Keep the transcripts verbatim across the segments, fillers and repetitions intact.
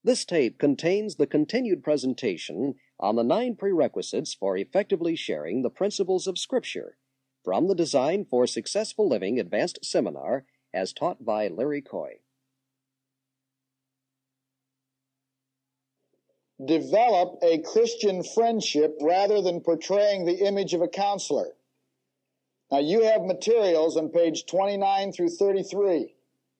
This tape contains the continued presentation on the nine prerequisites for effectively sharing the principles of Scripture from the Design for Successful Living Advanced Seminar as taught by Larry Coy. Develop a Christian friendship rather than portraying the image of a counselor. Now, you have materials on page twenty-nine through thirty-three.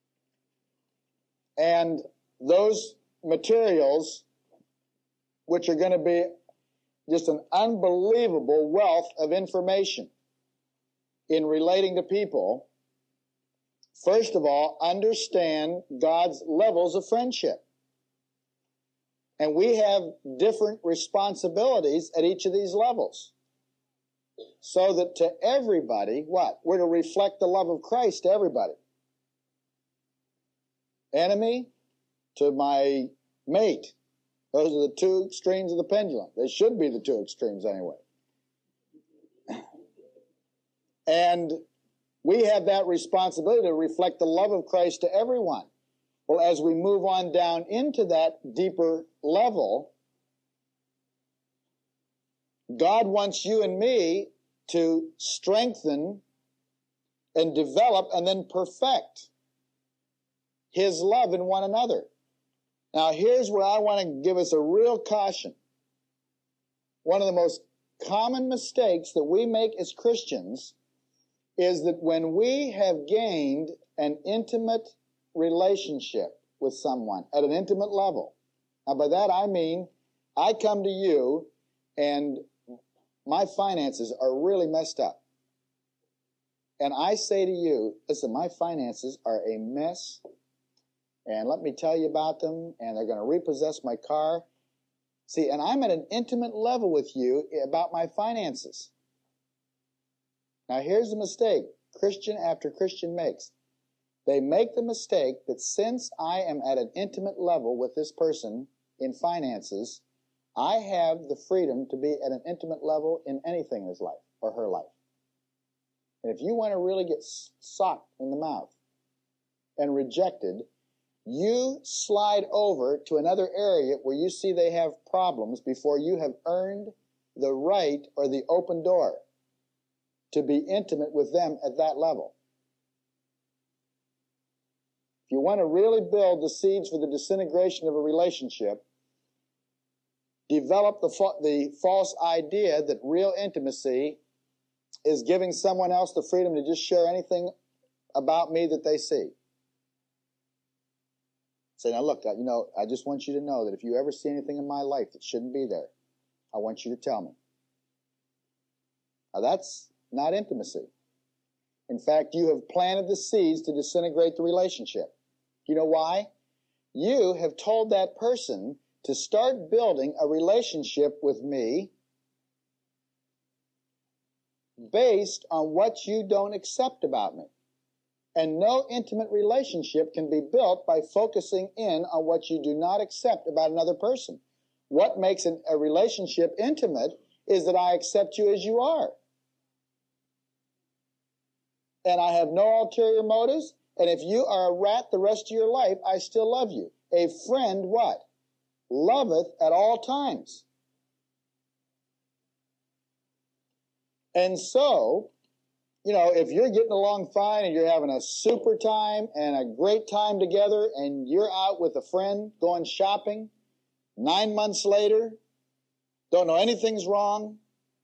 And those materials, which are going to be just an unbelievable wealth of information in relating to people, first of all, understand God's levels of friendship. And we have different responsibilities at each of these levels. So that to everybody, what? We're to reflect the love of Christ to everybody. Enemy to my mate. Those are the two extremes of the pendulum. They should be the two extremes anyway. And we have that responsibility to reflect the love of Christ to everyone. Well, as we move on down into that deeper level, God wants you and me to strengthen and develop and then perfect His love in one another. Now, here's where I want to give us a real caution. One of the most common mistakes that we make as Christians is that when we have gained an intimate relationship with someone at an intimate level, now by that I mean I come to you and my finances are really messed up. And I say to you, listen, my finances are a mess. And let me tell you about them, and they're going to repossess my car. See, and I'm at an intimate level with you about my finances. Now, here's the mistake Christian after Christian makes. They make the mistake that since I am at an intimate level with this person in finances, I have the freedom to be at an intimate level in anything in his life or her life. And if you want to really get socked in the mouth and rejected, you slide over to another area where you see they have problems before you have earned the right or the open door to be intimate with them at that level. If you want to really build the seeds for the disintegration of a relationship, develop the, fa- the false idea that real intimacy is giving someone else the freedom to just share anything about me that they see. Say, now look, you know, I just want you to know that if you ever see anything in my life that shouldn't be there, I want you to tell me. Now that's not intimacy. In fact, you have planted the seeds to disintegrate the relationship. You know why? You have told that person to start building a relationship with me based on what you don't accept about me. And no intimate relationship can be built by focusing in on what you do not accept about another person. What makes an, a relationship intimate is that I accept you as you are. And I have no ulterior motives. And if you are a rat the rest of your life, I still love you. A friend, what? Loveth at all times. And so, you know, if you're getting along fine and you're having a super time and a great time together and you're out with a friend going shopping, nine months later, don't know anything's wrong,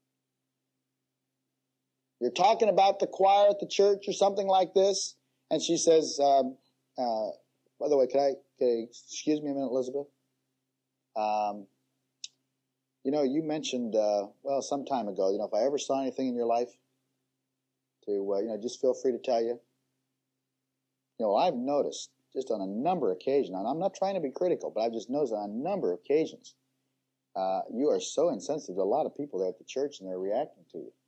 you're talking about the choir at the church or something like this, and she says, um, uh, by the way, can I, can I, excuse me a minute, Elizabeth? Um, you know, you mentioned, uh, well, some time ago, you know, if I ever saw anything in your life, to, uh, you know, just feel free to tell you. You know, I've noticed just on a number of occasions, and I'm not trying to be critical, but I've just noticed on a number of occasions, uh, you are so insensitive to a lot of people there at the church and they're reacting to you.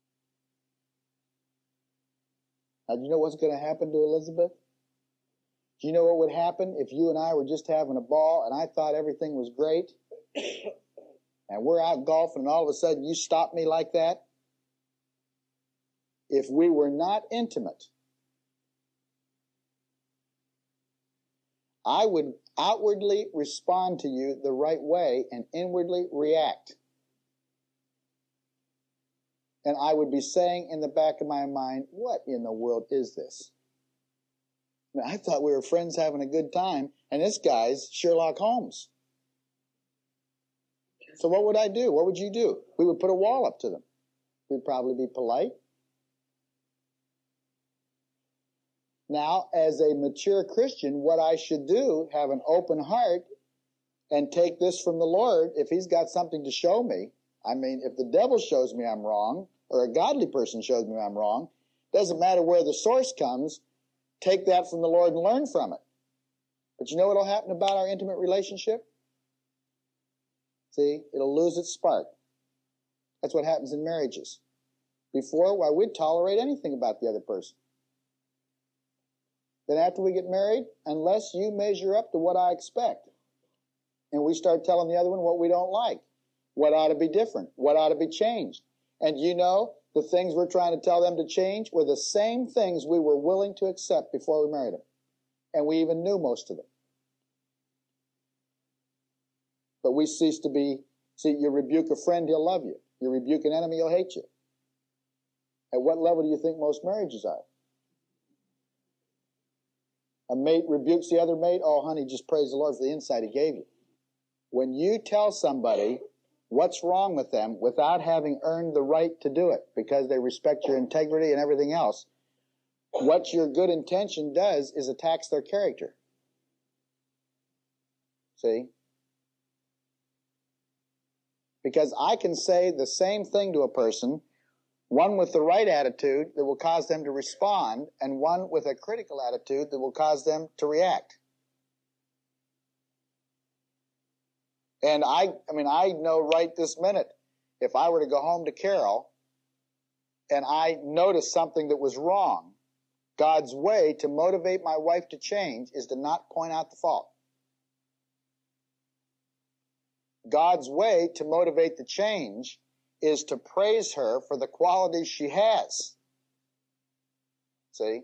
Now, do you know what's going to happen to Elizabeth? Do you know what would happen if you and I were just having a ball and I thought everything was great and we're out golfing and all of a sudden you stop me like that? If we were not intimate, I would outwardly respond to you the right way and inwardly react. And I would be saying in the back of my mind, what in the world is this? I mean, I thought we were friends having a good time, and this guy's Sherlock Holmes. So what would I do? What would you do? We would put a wall up to them. We'd probably be polite. Now, as a mature Christian, what I should do, have an open heart and take this from the Lord. If he's got something to show me, I mean, if the devil shows me I'm wrong, or a godly person shows me I'm wrong, doesn't matter where the source comes, take that from the Lord and learn from it. But you know what will happen about our intimate relationship? See, it'll lose its spark. That's what happens in marriages. Before, why, we'd tolerate anything about the other person. Then after we get married, unless you measure up to what I expect, and we start telling the other one what we don't like, what ought to be different, what ought to be changed. And you know, the things we're trying to tell them to change were the same things we were willing to accept before we married them. And we even knew most of them. But we cease to be, see, you rebuke a friend, he'll love you. You rebuke an enemy, he'll hate you. At what level do you think most marriages are? A mate rebukes the other mate, oh, honey, just praise the Lord for the insight he gave you. When you tell somebody what's wrong with them without having earned the right to do it because they respect your integrity and everything else, what your good intention does is attacks their character. See? Because I can say the same thing to a person, one with the right attitude that will cause them to respond, and one with a critical attitude that will cause them to react. And I, I mean, I know right this minute, if I were to go home to Carol and I noticed something that was wrong, God's way to motivate my wife to change is to not point out the fault. God's way to motivate the change is to praise her for the qualities she has. See?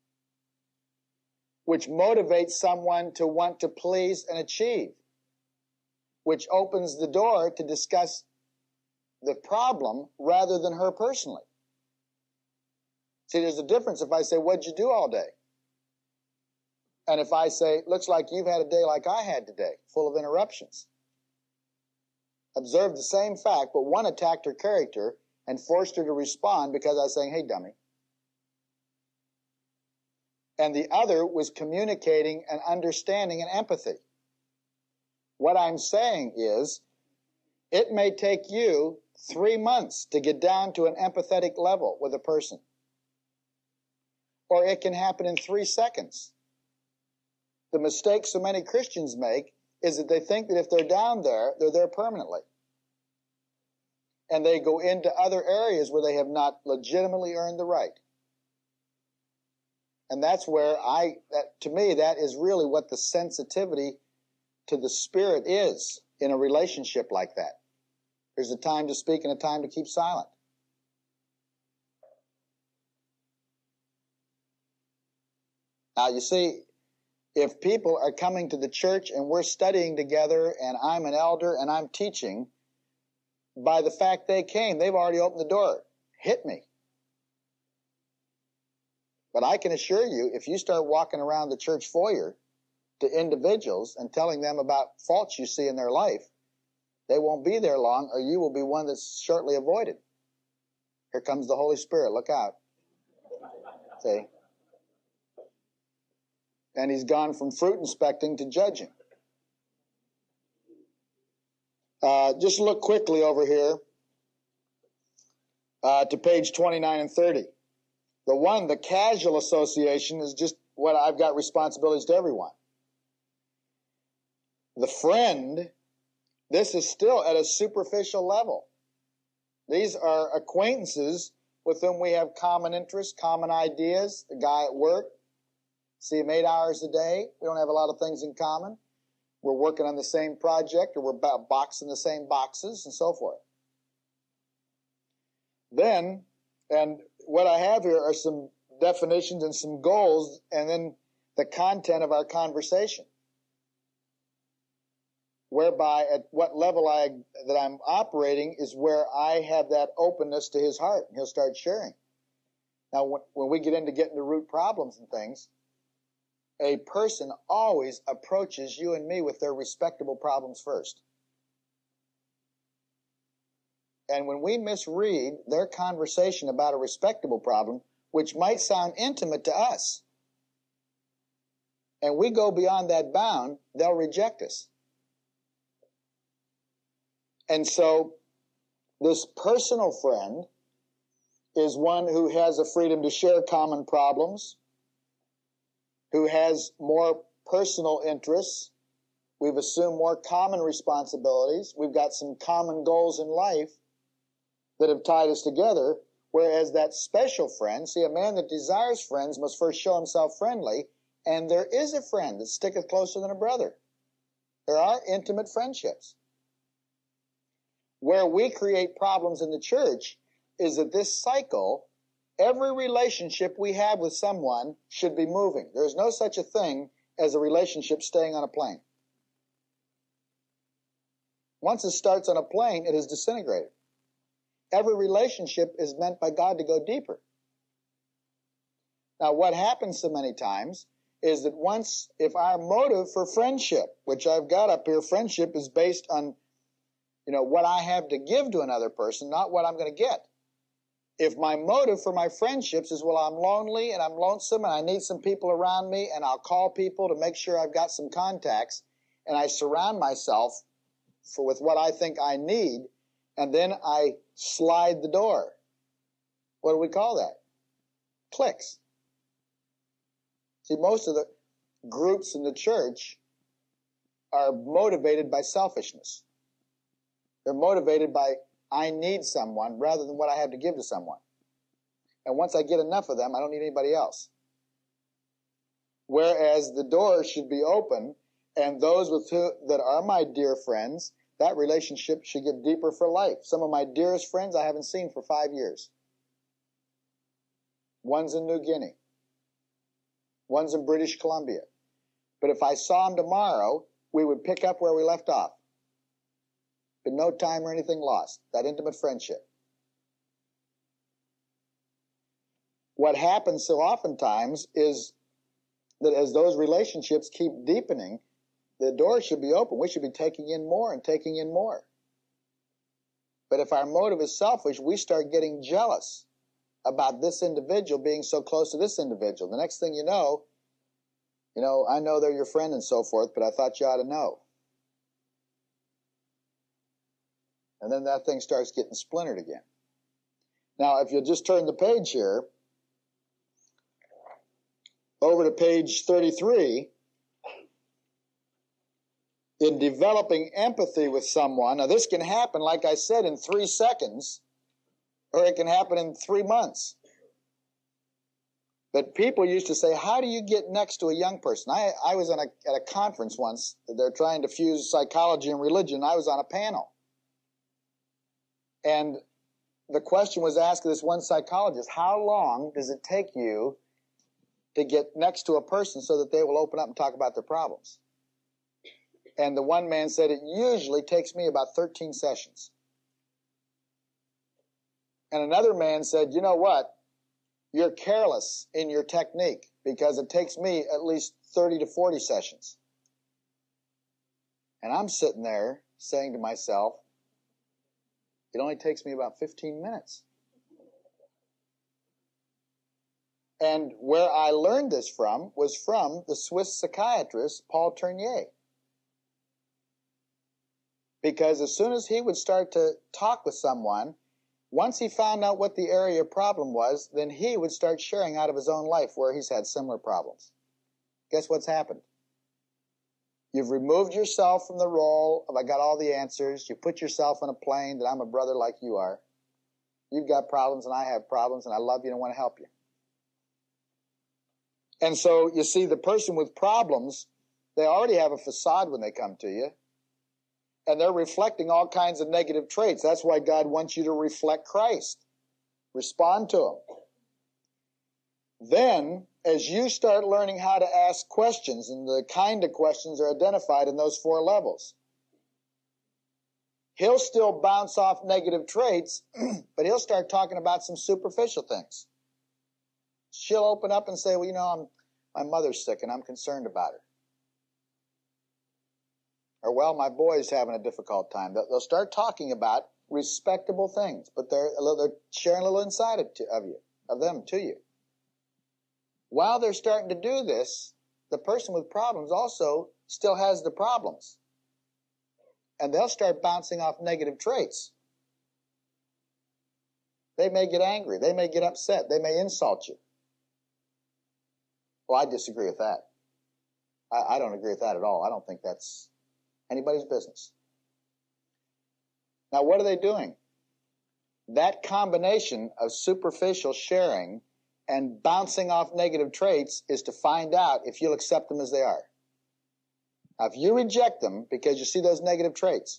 Which motivates someone to want to please and achieve. Which opens the door to discuss the problem rather than her personally. See, there's a difference if I say, what'd you do all day? And if I say, looks like you've had a day like I had today, full of interruptions. Observe the same fact, but one attacked her character and forced her to respond because I was saying, hey, dummy. And the other was communicating and understanding and empathy. What I'm saying is, it may take you three months to get down to an empathetic level with a person. Or it can happen in three seconds. The mistake so many Christians make is that they think that if they're down there, they're there permanently. And they go into other areas where they have not legitimately earned the right. And that's where I, that, to me, that is really what the sensitivity to the Spirit is in a relationship like that. There's a time to speak and a time to keep silent. Now, you see, if people are coming to the church and we're studying together and I'm an elder and I'm teaching, by the fact they came, they've already opened the door. Hit me. But I can assure you, if you start walking around the church foyer to individuals and telling them about faults you see in their life, they won't be there long, or you will be one that's shortly avoided. Here comes the Holy Spirit. Look out. See? And he's gone from fruit inspecting to judging. Uh, just look quickly over here uh, to page twenty-nine and thirty. The one, the casual association, is just what I've got responsibilities to everyone. The friend, this is still at a superficial level. These are acquaintances with whom we have common interests, common ideas. The guy at work, see him eight hours a day. We don't have a lot of things in common. We're working on the same project, or we're boxing the same boxes, and so forth. Then, and what I have here are some definitions and some goals, and then the content of our conversation. whereby at what level I that I'm operating is where I have that openness to his heart, and he'll start sharing. Now, when, when we get into getting to root problems and things, a person always approaches you and me with their respectable problems first. And when we misread their conversation about a respectable problem, which might sound intimate to us, and we go beyond that bound, they'll reject us. And so this personal friend is one who has a freedom to share common problems, who has more personal interests. We've assumed more common responsibilities. We've got some common goals in life that have tied us together, whereas that special friend, see, a man that desires friends must first show himself friendly, and there is a friend that sticketh closer than a brother. There are intimate friendships. Where we create problems in the church is that this cycle, every relationship we have with someone should be moving. There is no such a thing as a relationship staying on a plane. Once it starts on a plane, it is disintegrated. Every relationship is meant by God to go deeper. Now, what happens so many times is that once, if our motive for friendship, which I've got up here, friendship is based on, you know, what I have to give to another person, not what I'm going to get. If my motive for my friendships is, well, I'm lonely and I'm lonesome and I need some people around me and I'll call people to make sure I've got some contacts, and I surround myself for, with what I think I need, and then I slide the door. What do we call that? Cliques. See, most of the groups in the church are motivated by selfishness. They're motivated by, I need someone rather than what I have to give to someone. And once I get enough of them, I don't need anybody else. Whereas the door should be open, and those with who, that are my dear friends, that relationship should get deeper for life. Some of my dearest friends I haven't seen for five years. One's in New Guinea. One's in British Columbia. But if I saw him tomorrow, we would pick up where we left off. But no time or anything lost. That intimate friendship. What happens so oftentimes is that as those relationships keep deepening, the door should be open. We should be taking in more and taking in more. But if our motive is selfish, we start getting jealous about this individual being so close to this individual. The next thing you know, you know, I know they're your friend and so forth, but I thought you ought to know. And then that thing starts getting splintered again. Now, if you'll just turn the page here, over to page thirty-three, in developing empathy with someone, now this can happen, like I said, in three seconds, or it can happen in three months. But people used to say, how do you get next to a young person? I, I was on a, at a conference once. They're trying to fuse psychology and religion. I was on a panel. And the question was asked of this one psychologist, how long does it take you to get next to a person so that they will open up and talk about their problems? And the one man said, it usually takes me about thirteen sessions. And another man said, you know what? You're careless in your technique because it takes me at least thirty to forty sessions. And I'm sitting there saying to myself, it only takes me about fifteen minutes. And where I learned this from was from the Swiss psychiatrist, Paul Tournier. Because as soon as he would start to talk with someone, once he found out what the area of problem was, then he would start sharing out of his own life where he's had similar problems. Guess what's happened? You've removed yourself from the role of I got all the answers. You put yourself on a plane that I'm a brother like you are. You've got problems and I have problems and I love you and I want to help you. And so you see the person with problems, they already have a facade when they come to you. And they're reflecting all kinds of negative traits. That's why God wants you to reflect Christ. Respond to Him. Then, as you start learning how to ask questions, and the kind of questions are identified in those four levels. he'll still bounce off negative traits, but he'll start talking about some superficial things. She'll open up and say, well, you know, I'm, my mother's sick and I'm concerned about her. Or, well, my boy's having a difficult time. They'll start talking about respectable things, but they're, they're sharing a little inside of, of you, of them to you. While they're starting to do this, the person with problems also still has the problems. And they'll start bouncing off negative traits. They may get angry. They may get upset. They may insult you. Well, I disagree with that. I, I don't agree with that at all. I don't think that's anybody's business. Now, what are they doing? That combination of superficial sharing and bouncing off negative traits is to find out if you'll accept them as they are. Now, if you reject them because you see those negative traits,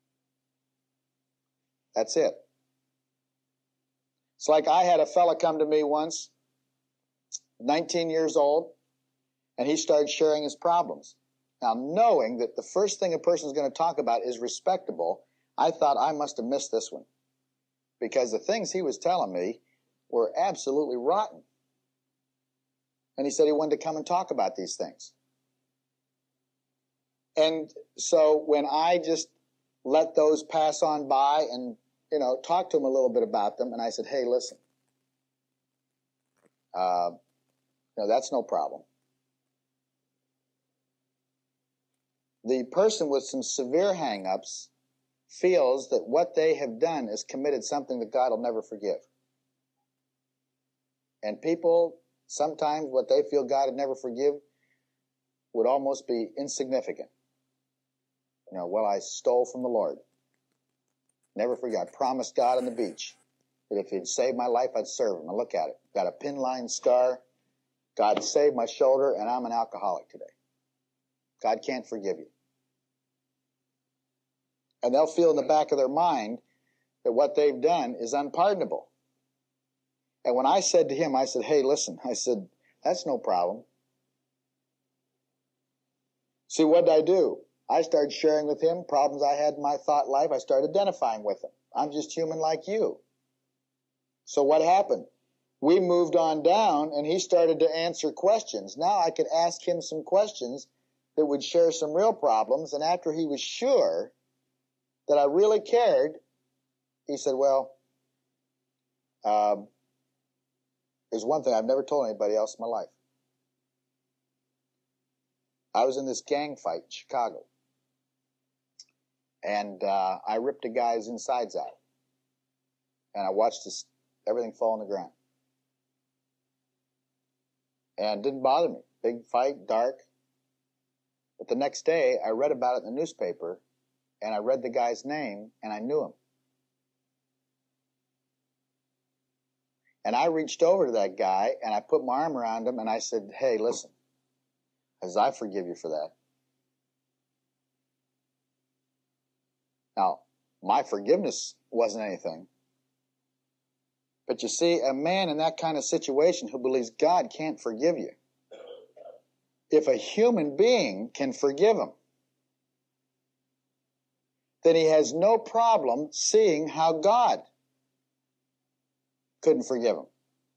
that's it. It's like I had a fella come to me once, nineteen years old, and he started sharing his problems. Now, knowing that the first thing a person is going to talk about is respectable, I thought I must have missed this one, because the things he was telling me were absolutely rotten. And he said he wanted to come and talk about these things. And so when I just let those pass on by and, you know, talk to him a little bit about them, and I said, hey, listen, uh, you know, that's no problem. The person with some severe hang-ups feels that what they have done is committed something that God will never forgive. And people, sometimes what they feel God would never forgive would almost be insignificant. You know, well, I stole from the Lord. Never forget. I promised God on the beach that if he'd saved my life, I'd serve him. And look at it. Got a pin line scar. God saved my shoulder, and I'm an alcoholic today. God can't forgive you. And they'll feel in the back of their mind that what they've done is unpardonable. And when I said to him, I said, hey, listen, I said, that's no problem. See, what did I do? I started sharing with him problems I had in my thought life. I started identifying with them. I'm just human like you. So what happened? We moved on down, and he started to answer questions. Now I could ask him some questions that would share some real problems, and after he was sure that I really cared, he said, well, um, there's one thing I've never told anybody else in my life. I was in this gang fight in Chicago, and uh, I ripped a guy's insides out, and I watched his, everything fall on the ground. And it didn't bother me. Big fight, dark. But the next day, I read about it in the newspaper, and I read the guy's name, and I knew him. And I reached over to that guy, and I put my arm around him, and I said, hey, listen, as I forgive you for that. Now, my forgiveness wasn't anything. But you see, a man in that kind of situation who believes God can't forgive you, if a human being can forgive him, then he has no problem seeing how God couldn't forgive him.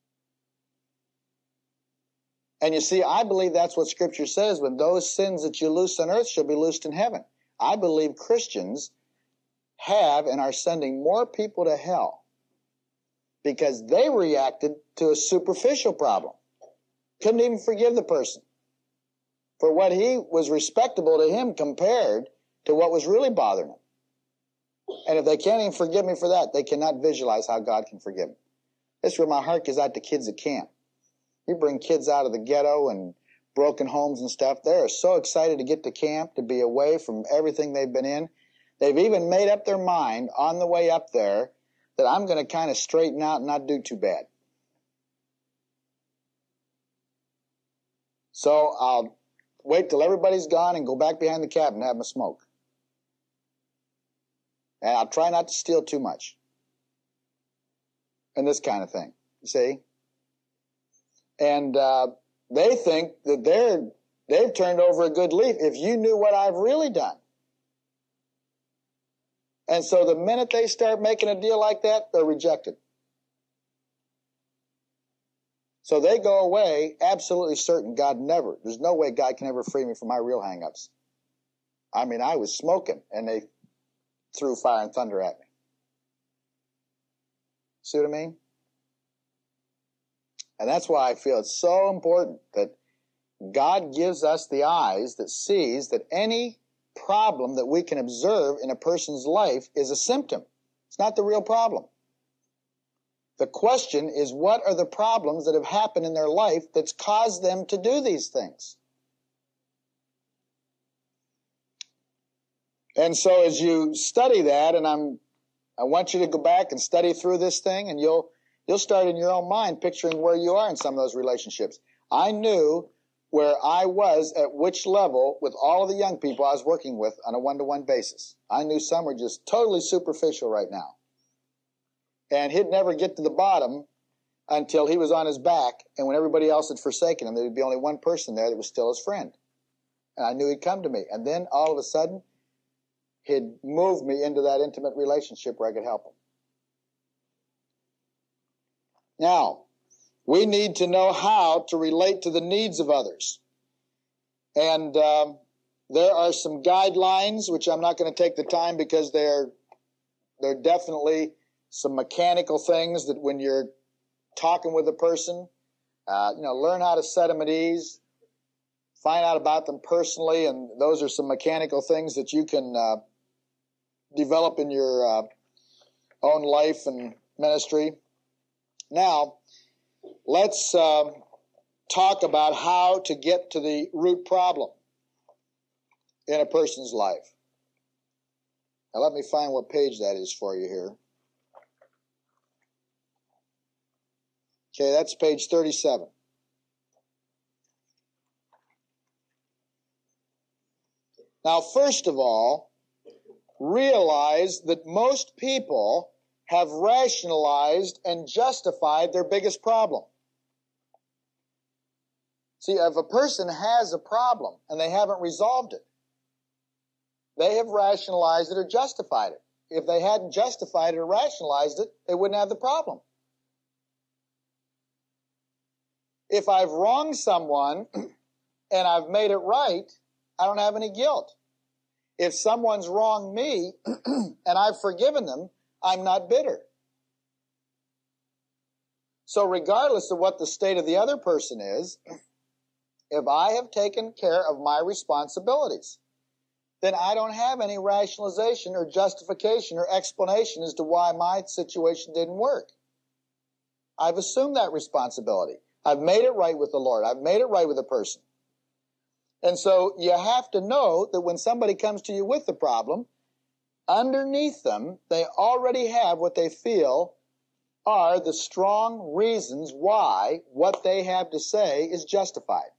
And you see, I believe that's what Scripture says, when those sins that you loose on earth shall be loosed in heaven. I believe Christians have and are sending more people to hell because they reacted to a superficial problem. Couldn't even forgive the person for what he was respectable to him compared to what was really bothering him. And if they can't even forgive me for that, they cannot visualize how God can forgive me. This is where my heart goes out to kids at camp. You bring kids out of the ghetto and broken homes and stuff. They are so excited to get to camp, to be away from everything they've been in. They've even made up their mind on the way up there that I'm going to kind of straighten out and not do too bad. So I'll wait till everybody's gone and go back behind the cabin and have my smoke. And I'll try not to steal too much. And this kind of thing, you see? And uh, they think that they're, they've turned over a good leaf. If you knew what I've really done, And so the minute they start making a deal like that, they're rejected. So they go away absolutely certain God never, there's no way God can ever free me from my real hang-ups. I mean, I was smoking, and they threw fire and thunder at me. See what I mean? And that's why I feel it's so important that God gives us the eyes that sees that any problem that we can observe in a person's life is a symptom. It's not the real problem. The question is, what are the problems that have happened in their life that's caused them to do these things? And so as you study that, and I'm, I want you to go back and study through this thing, and you'll, you'll start in your own mind picturing where you are in some of those relationships. I knew where I was at which level with all of the young people I was working with on a one-to-one basis. I knew some were just totally superficial right now. And he'd never get to the bottom until he was on his back, and when everybody else had forsaken him, there would be only one person there that was still his friend. And I knew he'd come to me. And then all of a sudden, he'd moved me into that intimate relationship where I could help him. Now, we need to know how to relate to the needs of others. And um, there are some guidelines, which I'm not going to take the time because they're, they're definitely some mechanical things that when you're talking with a person, uh, you know, learn how to set them at ease, find out about them personally, and those are some mechanical things that you can uh, develop in your uh, own life and ministry. Now, let's uh, talk about how to get to the root problem in a person's life. Now, let me find what page that is for you here. Okay, that's page thirty-seven. Now, first of all, realize that most people have rationalized and justified their biggest problem. See, if a person has a problem and they haven't resolved it, they have rationalized it or justified it. If they hadn't justified it or rationalized it, they wouldn't have the problem. If I've wronged someone and I've made it right, I don't have any guilt. If someone's wronged me and I've forgiven them, I'm not bitter. So regardless of what the state of the other person is, if I have taken care of my responsibilities, then I don't have any rationalization or justification or explanation as to why my situation didn't work. I've assumed that responsibility. I've made it right with the Lord. I've made it right with a person. And so you have to know that when somebody comes to you with the problem, underneath them, they already have what they feel are the strong reasons why what they have to say is justified.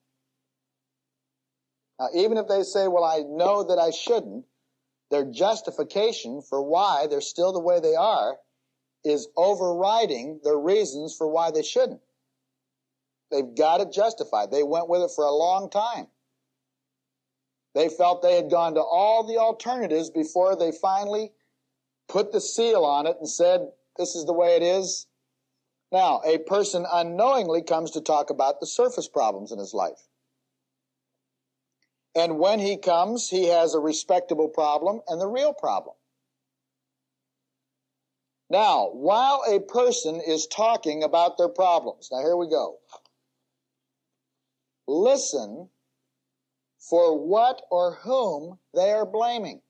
Now, even if they say, well, I know that I shouldn't, their justification for why they're still the way they are is overriding their reasons for why they shouldn't. They've got it justified. They went with it for a long time. They felt they had gone to all the alternatives before they finally put the seal on it and said, this is the way it is. Now, a person unknowingly comes to talk about the surface problems in his life. And when he comes, he has a respectable problem and the real problem. Now, while a person is talking about their problems, now here we go. Listen for what or whom they are blaming.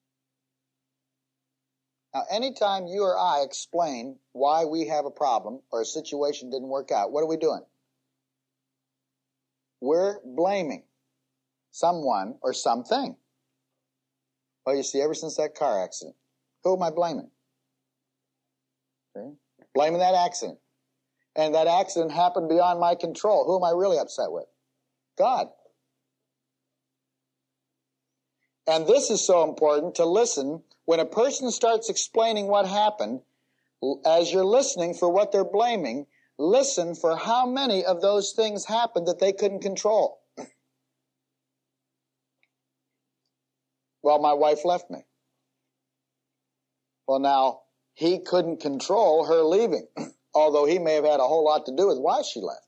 Now, anytime you or I explain why we have a problem or a situation didn't work out, what are we doing? We're blaming someone or something. Well, you see, ever since that car accident, who am I blaming? Okay. Blaming that accident. And that accident happened beyond my control. Who am I really upset with? God. And this is so important to listen. When a person starts explaining what happened, as you're listening for what they're blaming, listen for how many of those things happened that they couldn't control. Well, my wife left me. Well, now, he couldn't control her leaving, although he may have had a whole lot to do with why she left.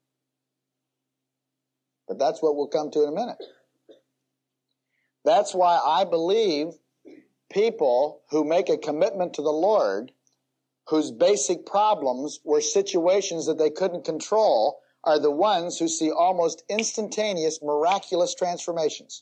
But that's what we'll come to in a minute. That's why I believe people who make a commitment to the Lord, whose basic problems were situations that they couldn't control, are the ones who see almost instantaneous, miraculous transformations.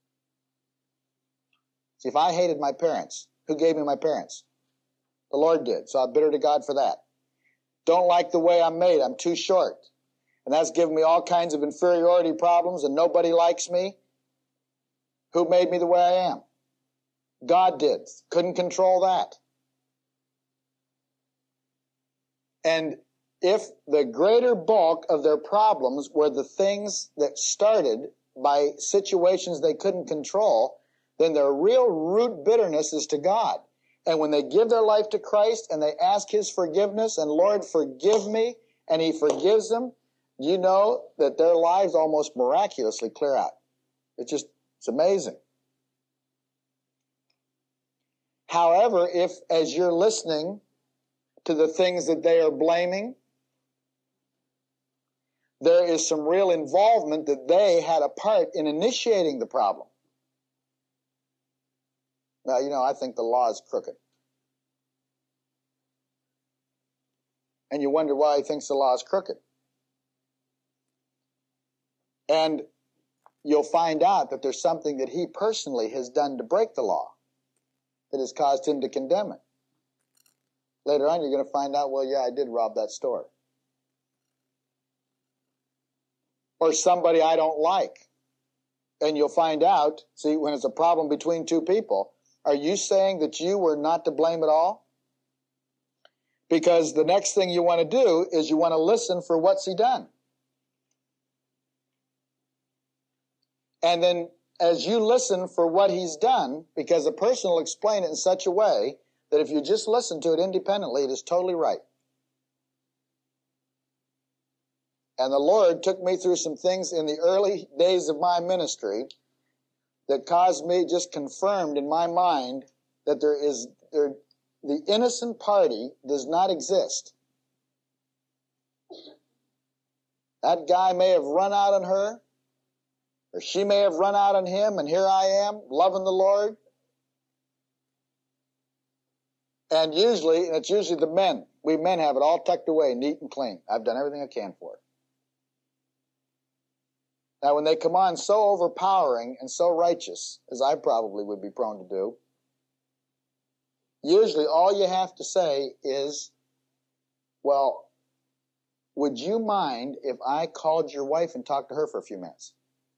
See, if I hated my parents, who gave me my parents? The Lord did, so I'm bitter to God for that. Don't like the way I'm made, I'm too short. And that's given me all kinds of inferiority problems, and nobody likes me. Who made me the way I am? God did. Couldn't control that. And if the greater bulk of their problems were the things that started by situations they couldn't control, then their real root bitterness is to God. And when they give their life to Christ and they ask His forgiveness, and Lord, forgive me, and He forgives them, you know that their lives almost miraculously clear out. It's just, it's amazing. However, if as you're listening to the things that they are blaming, there is some real involvement that they had a part in initiating the problem. Now, you know, I think the law is crooked. And you wonder why he thinks the law is crooked. And you'll find out that there's something that he personally has done to break the law that has caused him to condemn it. Later on, you're going to find out, well, yeah, I did rob that store. Or somebody I don't like. And you'll find out, see, when it's a problem between two people, are you saying that you were not to blame at all? Because the next thing you want to do is you want to listen for what's he done. And then as you listen for what he's done, because a person will explain it in such a way that if you just listen to it independently, it is totally right. And the Lord took me through some things in the early days of my ministry that caused me, just confirmed in my mind, that there is, there, the innocent party does not exist. That guy may have run out on her, or she may have run out on him, and here I am, loving the Lord. And usually, and it's usually the men, we men have it all tucked away, neat and clean. I've done everything I can for it. Now, when they come on so overpowering and so righteous, as I probably would be prone to do, usually all you have to say is, well, would you mind if I called your wife and talked to her for a few minutes?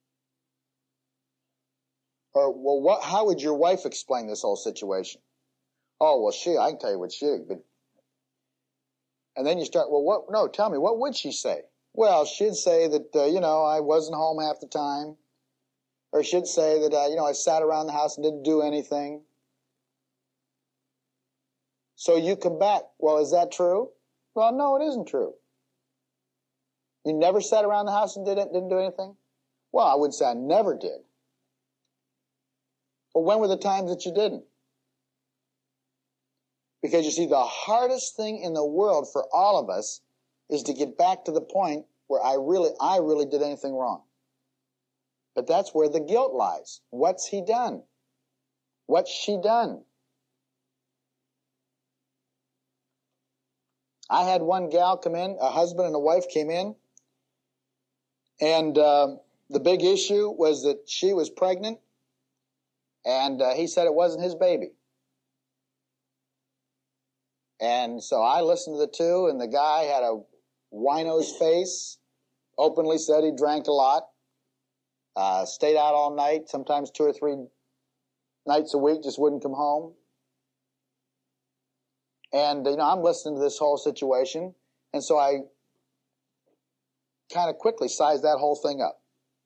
Or, well, what, how would your wife explain this whole situation? Oh, well, she, I can tell you what she would. And then you start, well, what, no, tell me, what would she say? Well, she'd say that, uh, you know, I wasn't home half the time. Or she'd say that, uh, you know, I sat around the house and didn't do anything. So you come back, well, is that true? Well, no, it isn't true. You never sat around the house and didn't, didn't do anything? Well, I wouldn't say I never did. But when were the times that you didn't? Because you see, the hardest thing in the world for all of us is to get back to the point where I really, I really did anything wrong. But that's where the guilt lies. What's he done? What's she done? I had one gal come in, a husband and a wife came in, and uh, the big issue was that she was pregnant, and uh, he said it wasn't his baby. And so I listened to the two, and the guy had a wino's face, openly said he drank a lot, uh, stayed out all night, sometimes two or three nights a week, just wouldn't come home. And, you know, I'm listening to this whole situation, and so I kind of quickly sized that whole thing up.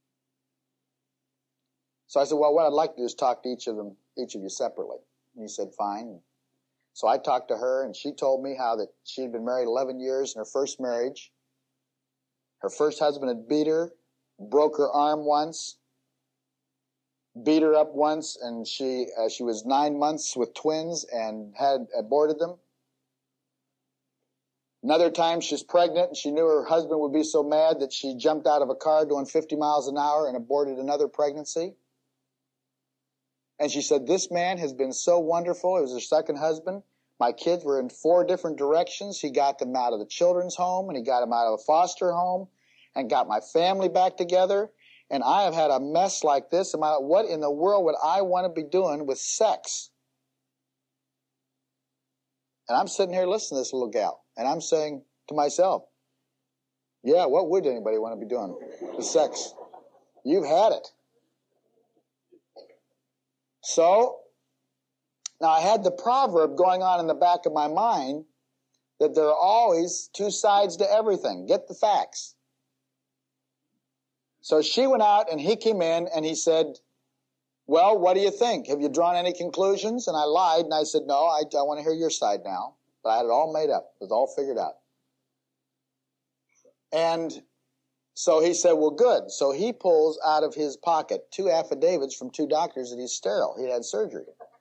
So I said, well, what I'd like to do is talk to each of them, each of you separately. And he said, fine. So I talked to her, and she told me how that she'd been married eleven years in her first marriage. Her first husband had beat her, broke her arm once, beat her up once, and she uh, she was nine months with twins and had aborted them. Another time she's pregnant and she knew her husband would be so mad that she jumped out of a car doing fifty miles an hour and aborted another pregnancy. And she said, this man has been so wonderful. It was her second husband. My kids were in four different directions. He got them out of the children's home, and he got them out of a foster home, and got my family back together. And I have had a mess like this. And my, what in the world would I want to be doing with sex? And I'm sitting here listening to this little gal, and I'm saying to myself, yeah, what would anybody want to be doing with sex? You've had it. So, now I had the proverb going on in the back of my mind that there are always two sides to everything. Get the facts. So she went out and he came in and he said, well, what do you think? Have you drawn any conclusions? And I lied and I said, no, I, I want to hear your side now. But I had it all made up. It was all figured out. And so he said, well, good. So he pulls out of his pocket two affidavits from two doctors that he's sterile. He had surgery.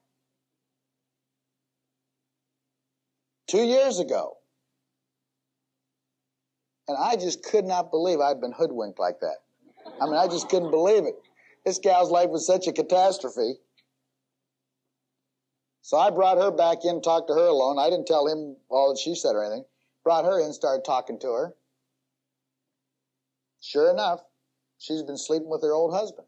Two years ago. And I just could not believe I'd been hoodwinked like that. I mean, I just couldn't believe it. This gal's life was such a catastrophe. So I brought her back in, talked to her alone. I didn't tell him all that she said or anything. Brought her in, started talking to her. Sure enough, she's been sleeping with her old husband.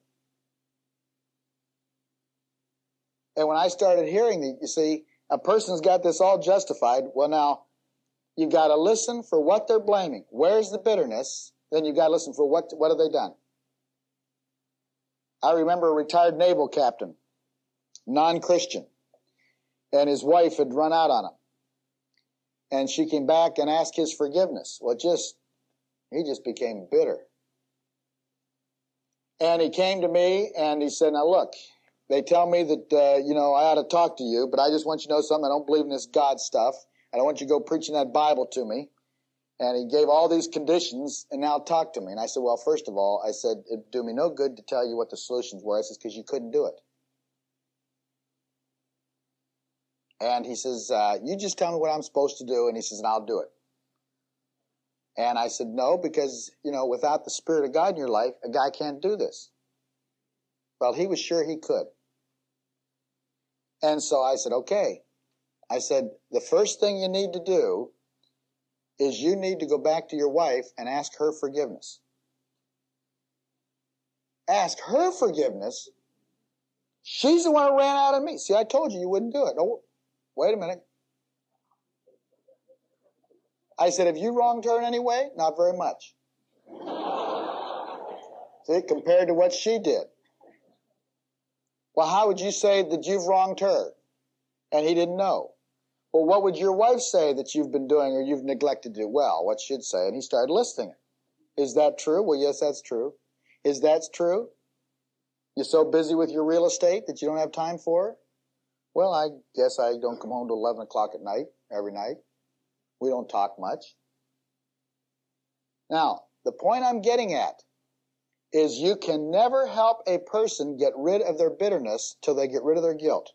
And when I started hearing the, you see, a person's got this all justified. Well, now, you've got to listen for what they're blaming. Where's the bitterness? Then you've got to listen for what, what have they done? I remember a retired naval captain, non-Christian, and his wife had run out on him. And she came back and asked his forgiveness. Well, just, he just became bitter. And he came to me and he said, now look, they tell me that, uh, you know, I ought to talk to you, but I just want you to know something. I don't believe in this God stuff. I don't want you to go preaching that Bible to me. And he gave all these conditions and now talk to me. And I said, well, first of all, I said, it'd do me no good to tell you what the solutions were. I said, because you couldn't do it. And he says, uh, you just tell me what I'm supposed to do. And he says, and I'll do it. And I said, no, because, you know, without the Spirit of God in your life, a guy can't do this. Well, he was sure he could. And so I said, okay. I said, the first thing you need to do is you need to go back to your wife and ask her forgiveness. Ask her forgiveness? She's the one who ran out on me. See, I told you you wouldn't do it. Oh, wait a minute. I said, have you wronged her in any way? Not very much. See, compared to what she did. Well, how would you say that you've wronged her? And he didn't know. Well, what would your wife say that you've been doing or you've neglected to do? Well, what she'd say. And he started listing it. Is that true? Well, yes, that's true. Is that true? You're so busy with your real estate that you don't have time for her? Well, I guess I don't come home till eleven o'clock at night, every night. We don't talk much. Now, the point I'm getting at is you can never help a person get rid of their bitterness till they get rid of their guilt.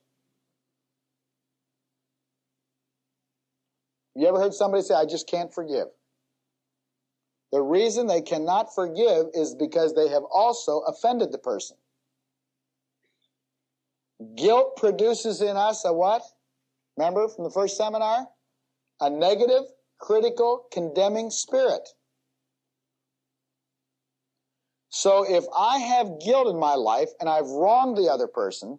You ever heard somebody say, I just can't forgive? The reason they cannot forgive is because they have also offended the person. Guilt produces in us a what? Remember from the first seminar? A negative, critical, condemning spirit. So if I have guilt in my life and I've wronged the other person,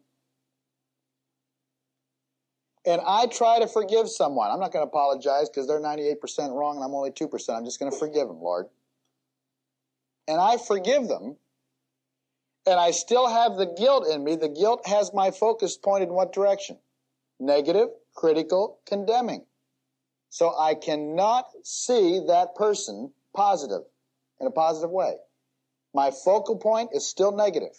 and I try to forgive someone, I'm not going to apologize because they're ninety-eight percent wrong and I'm only two percent. I'm just going to forgive them, Lord. And I forgive them, and I still have the guilt in me. The guilt has my focus pointed in what direction? Negative, critical, condemning. So I cannot see that person positive, in a positive way. My focal point is still negative.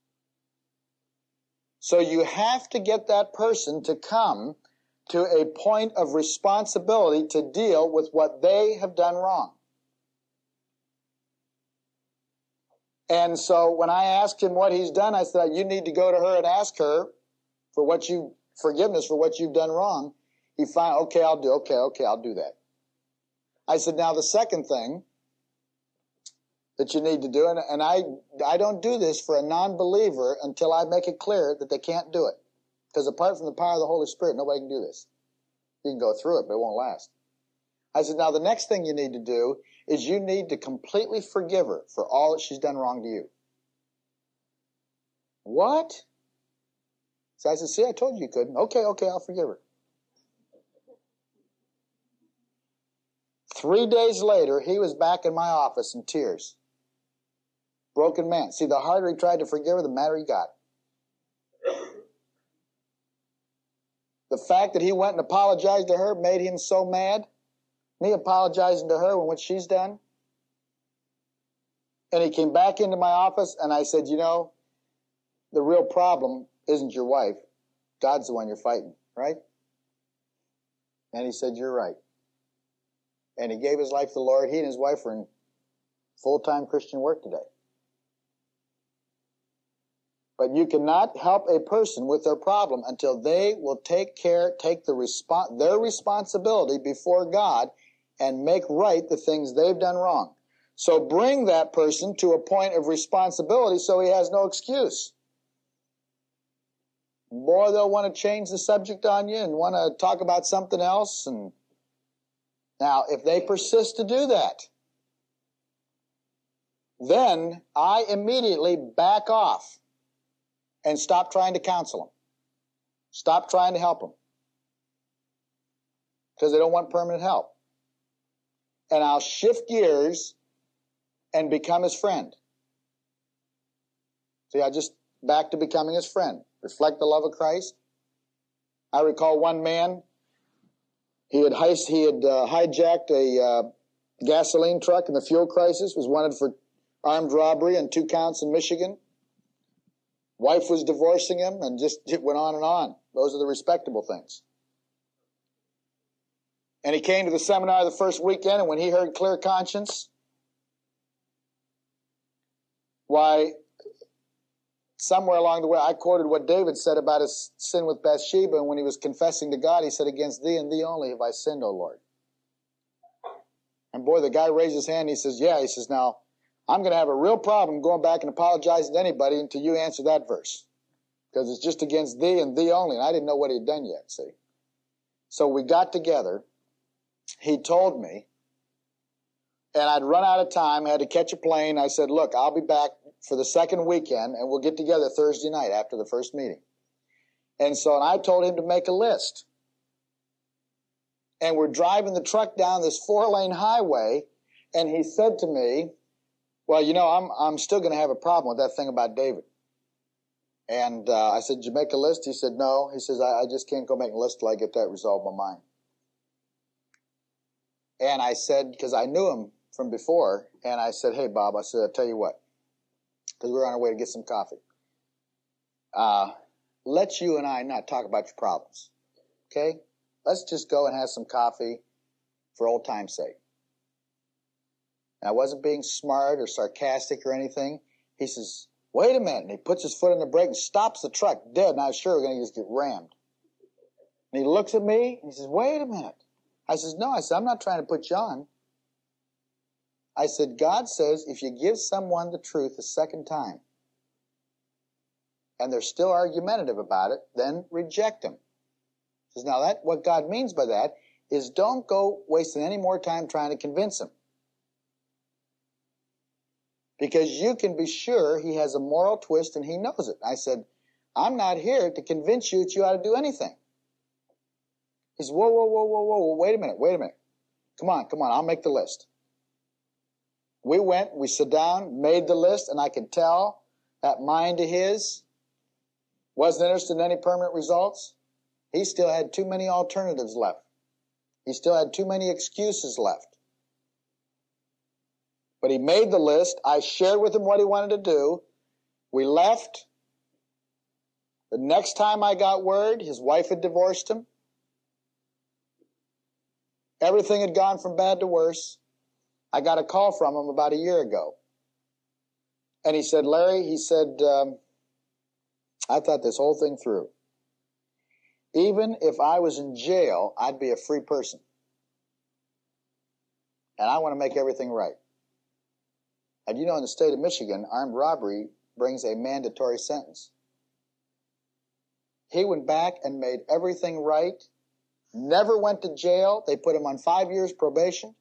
So you have to get that person to come to a point of responsibility to deal with what they have done wrong. And so when I asked him what he's done, I said, you need to go to her and ask her for what you, forgiveness for what you've done wrong. He finally, okay, I'll do, okay, okay, I'll do that. I said, now the second thing that you need to do, and, and I, I don't do this for a non-believer until I make it clear that they can't do it. Because apart from the power of the Holy Spirit, nobody can do this. You can go through it, but it won't last. I said, now the next thing you need to do is you need to completely forgive her for all that she's done wrong to you. What? So I said, see, I told you you couldn't. Okay, okay, I'll forgive her. Three days later, he was back in my office in tears. Broken man. See, the harder he tried to forgive her, the madder he got. The fact that he went and apologized to her made him so mad. Me apologizing to her when what she's done. And he came back into my office and I said, you know, the real problem isn't your wife. God's the one you're fighting, right? And he said, you're right. And he gave his life to the Lord. He and his wife are in full-time Christian work today. But you cannot help a person with their problem until they will take care, take the respons- their responsibility before God and make right the things they've done wrong. So bring that person to a point of responsibility so he has no excuse. Boy, they'll want to change the subject on you and want to talk about something else. And now, if they persist to do that, then I immediately back off and stop trying to counsel them. Stop trying to help them. Because they don't want permanent help. And I'll shift gears and become his friend. See, I just back to becoming his friend. Reflect the love of Christ. I recall one man, he had, heist, he had uh, hijacked a uh, gasoline truck in the fuel crisis, was wanted for armed robbery and two counts in Michigan. Wife was divorcing him, and just it went on and on. Those are the respectable things. And he came to the seminar the first weekend, and when he heard clear conscience, why, somewhere along the way, I quoted what David said about his sin with Bathsheba, and when he was confessing to God, he said, against thee and thee only have I sinned, O Lord. And boy, the guy raised his hand, and he says, yeah, he says, now, I'm going to have a real problem going back and apologizing to anybody until you answer that verse. Because it's just against thee and thee only. And I didn't know what he'd done yet, see. So we got together. He told me. And I'd run out of time. I had to catch a plane. I said, look, I'll be back for the second weekend. And we'll get together Thursday night after the first meeting. And so and I told him to make a list. And we're driving the truck down this four-lane highway. And he said to me, well, you know, I'm I'm still going to have a problem with that thing about David. And uh, I said, did you make a list? He said, no. He says, I, I just can't go make a list till I get that resolved in my mind. And I said, because I knew him from before, and I said, hey, Bob, I said, I'll tell you what, because we were on our way to get some coffee. Uh, let's you and I not talk about your problems, okay? Let's just go and have some coffee for old time's sake. And I wasn't being smart or sarcastic or anything. He says, wait a minute. And he puts his foot on the brake and stops the truck dead. And I was sure we're going to just get rammed. And he looks at me and he says, wait a minute. I says, no. I said, I'm not trying to put you on. I said, God says if you give someone the truth a second time and they're still argumentative about it, then reject them. He says, now that what God means by that is don't go wasting any more time trying to convince them. Because you can be sure he has a moral twist and he knows it. I said, I'm not here to convince you that you ought to do anything. He said, whoa, whoa, whoa, whoa, whoa, wait a minute, wait a minute. Come on, come on, I'll make the list. We went, we sat down, made the list, and I could tell that mine to his wasn't interested in any permanent results. He still had too many alternatives left. He still had too many excuses left. But he made the list. I shared with him what he wanted to do. We left. The next time I got word, his wife had divorced him. Everything had gone from bad to worse. I got a call from him about a year ago. And he said, Larry, he said, um, I thought this whole thing through. Even if I was in jail, I'd be a free person. And I want to make everything right. And you know, in the state of Michigan, armed robbery brings a mandatory sentence. He went back and made everything right, never went to jail. They put him on five years probation.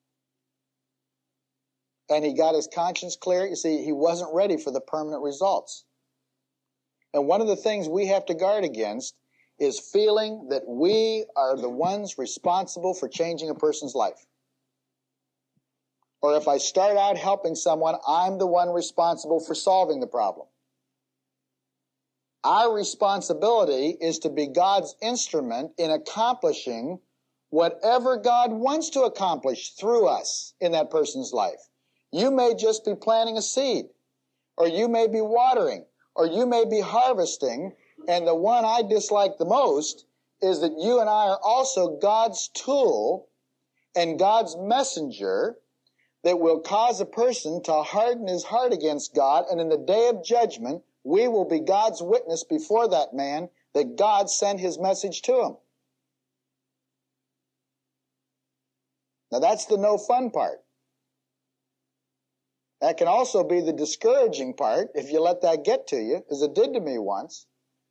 And he got his conscience clear. You see, he wasn't ready for the permanent results. And one of the things we have to guard against is feeling that we are the ones responsible for changing a person's life. Or if I start out helping someone, I'm the one responsible for solving the problem. Our responsibility is to be God's instrument in accomplishing whatever God wants to accomplish through us in that person's life. You may just be planting a seed, or you may be watering, or you may be harvesting, and the one I dislike the most is that you and I are also God's tool and God's messenger that will cause a person to harden his heart against God, and in the day of judgment, we will be God's witness before that man that God sent his message to him. Now that's the no fun part. That can also be the discouraging part if you let that get to you, as it did to me once.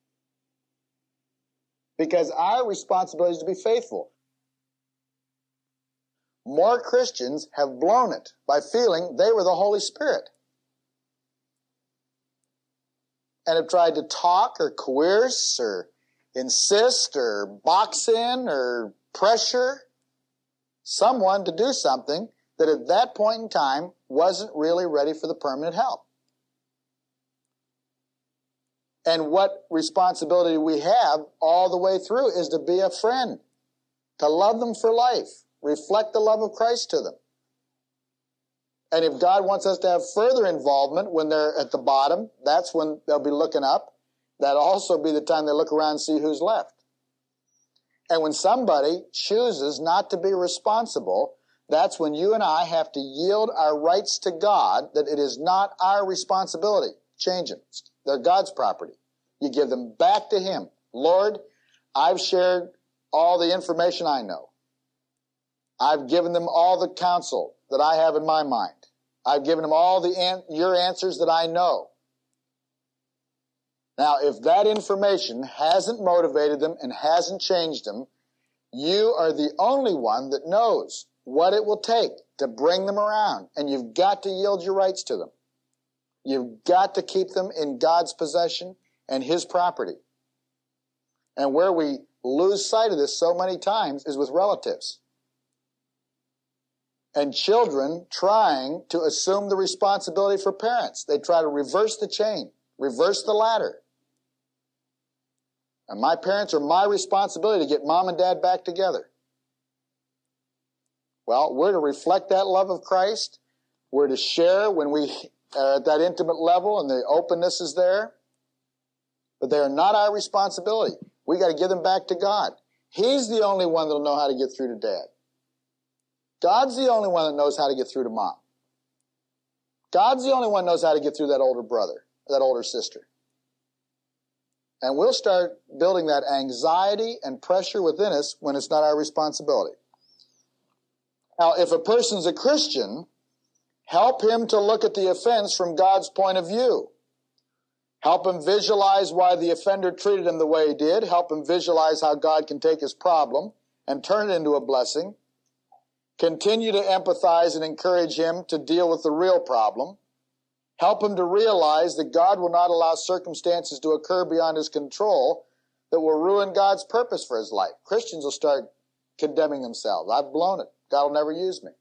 Because our responsibility is to be faithful. More Christians have blown it by feeling they were the Holy Spirit and have tried to talk or coerce or insist or box in or pressure someone to do something that at that point in time wasn't really ready for the permanent help. And what responsibility we have all the way through is to be a friend, to love them for life, reflect the love of Christ to them. And if God wants us to have further involvement when they're at the bottom, that's when they'll be looking up. That'll also be the time they look around and see who's left. And when somebody chooses not to be responsible, that's when you and I have to yield our rights to God, that it is not our responsibility. Change them. They're God's property. You give them back to Him. Lord, I've shared all the information I know. I've given them all the counsel that I have in my mind. I've given them all the an- your answers that I know. Now, if that information hasn't motivated them and hasn't changed them, you are the only one that knows what it will take to bring them around. And you've got to yield your rights to them. You've got to keep them in God's possession and His property. And where we lose sight of this so many times is with relatives. And children trying to assume the responsibility for parents. They try to reverse the chain, reverse the ladder. And my parents are my responsibility to get mom and dad back together. Well, we're to reflect that love of Christ. We're to share when we are at that intimate level and the openness is there. But they are not our responsibility. We got to give them back to God. He's the only one that'll know how to get through to dad. God's the only one that knows how to get through to mom. God's the only one that knows how to get through that older brother, that older sister. And we'll start building that anxiety and pressure within us when it's not our responsibility. Now, if a person's a Christian, help him to look at the offense from God's point of view. Help him visualize why the offender treated him the way he did. Help him visualize how God can take his problem and turn it into a blessing. Continue to empathize and encourage him to deal with the real problem. Help him to realize that God will not allow circumstances to occur beyond his control that will ruin God's purpose for his life. Christians will start condemning themselves. I've blown it. God will never use me.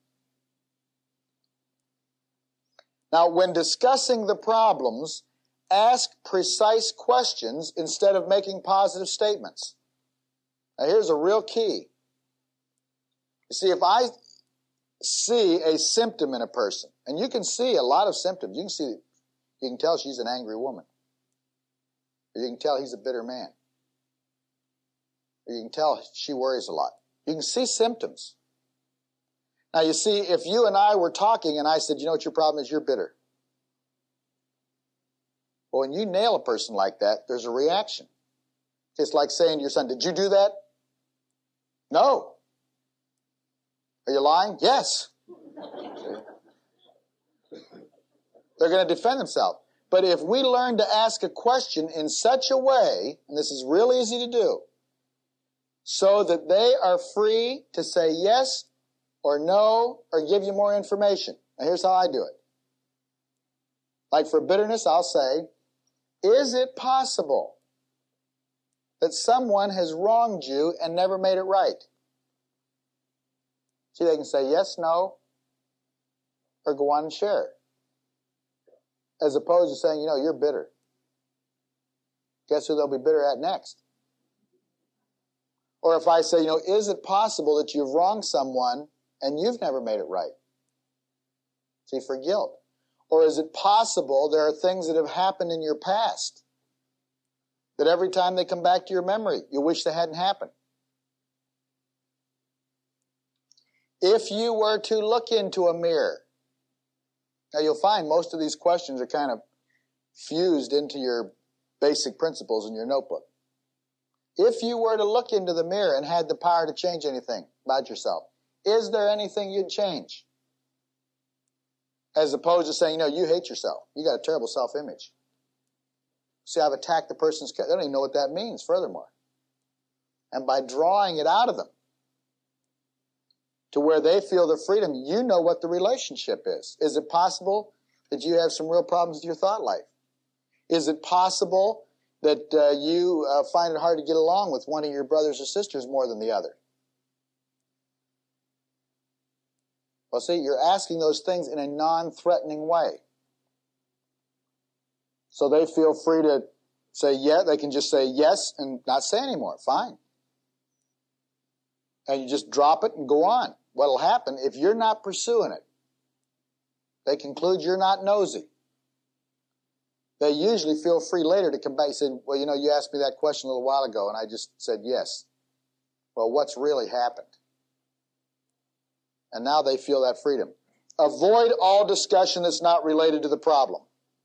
Now, when discussing the problems, ask precise questions instead of making positive statements. Now, here's a real key. You see, if I see a symptom in a person, and you can see a lot of symptoms. You can see, you can tell she's an angry woman. Or you can tell he's a bitter man. Or you can tell she worries a lot. You can see symptoms. Now, you see, if you and I were talking and I said, you know what your problem is? You're bitter. But when you nail a person like that, there's a reaction. It's like saying to your son, did you do that? No. Are you lying? Yes. They're going to defend themselves. But if we learn to ask a question in such a way, and this is real easy to do, so that they are free to say yes or no or give you more information. Now here's how I do it. Like for bitterness, I'll say, is it possible that someone has wronged you and never made it right? See, they can say yes, no, or go on and share it. As opposed to saying, you know, you're bitter. Guess who they'll be bitter at next? Or if I say, you know, is it possible that you've wronged someone and you've never made it right? See, for guilt. Or is it possible there are things that have happened in your past that every time they come back to your memory, you wish they hadn't happened? If you were to look into a mirror, now you'll find most of these questions are kind of fused into your basic principles in your notebook. If you were to look into the mirror and had the power to change anything about yourself, is there anything you'd change? As opposed to saying, you know, you hate yourself. You got a terrible self-image. See, I've attacked the person's character. They don't even know what that means, furthermore. And by drawing it out of them to where they feel the freedom, you know what the relationship is. Is it possible that you have some real problems with your thought life? Is it possible that uh, you uh, find it hard to get along with one of your brothers or sisters more than the other? Well, see, you're asking those things in a non-threatening way. So they feel free to say yes. They can just say yes and not say anymore. Fine. And you just drop it and go on. What'll happen, if you're not pursuing it, they conclude you're not nosy. They usually feel free later to come back and say, well, you know, you asked me that question a little while ago, and I just said yes. Well, what's really happened? And now they feel that freedom. Avoid all discussion that's not related to the problem.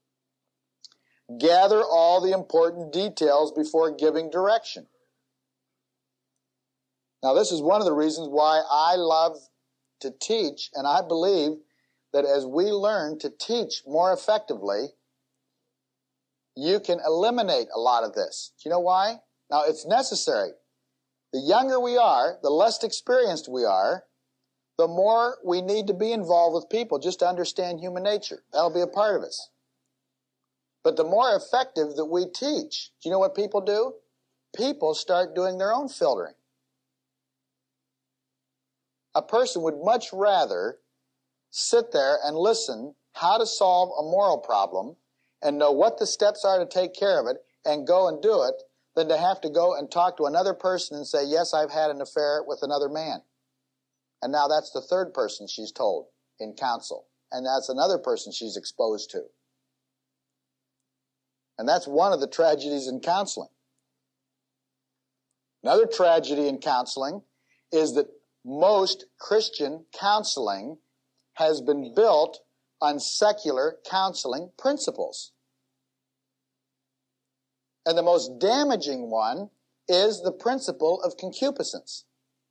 Gather all the important details before giving direction. Now, this is one of the reasons why I love to teach, and I believe that as we learn to teach more effectively, you can eliminate a lot of this. Do you know why? Now, it's necessary. The younger we are, the less experienced we are, the more we need to be involved with people just to understand human nature. That'll be a part of us. But the more effective that we teach, do you know what people do? People start doing their own filtering. A person would much rather sit there and listen how to solve a moral problem and know what the steps are to take care of it and go and do it than to have to go and talk to another person and say, yes, I've had an affair with another man. And now that's the third person she's told in counsel. And that's another person she's exposed to. And that's one of the tragedies in counseling. Another tragedy in counseling is that most Christian counseling has been built on secular counseling principles. And the most damaging one is the principle of concupiscence.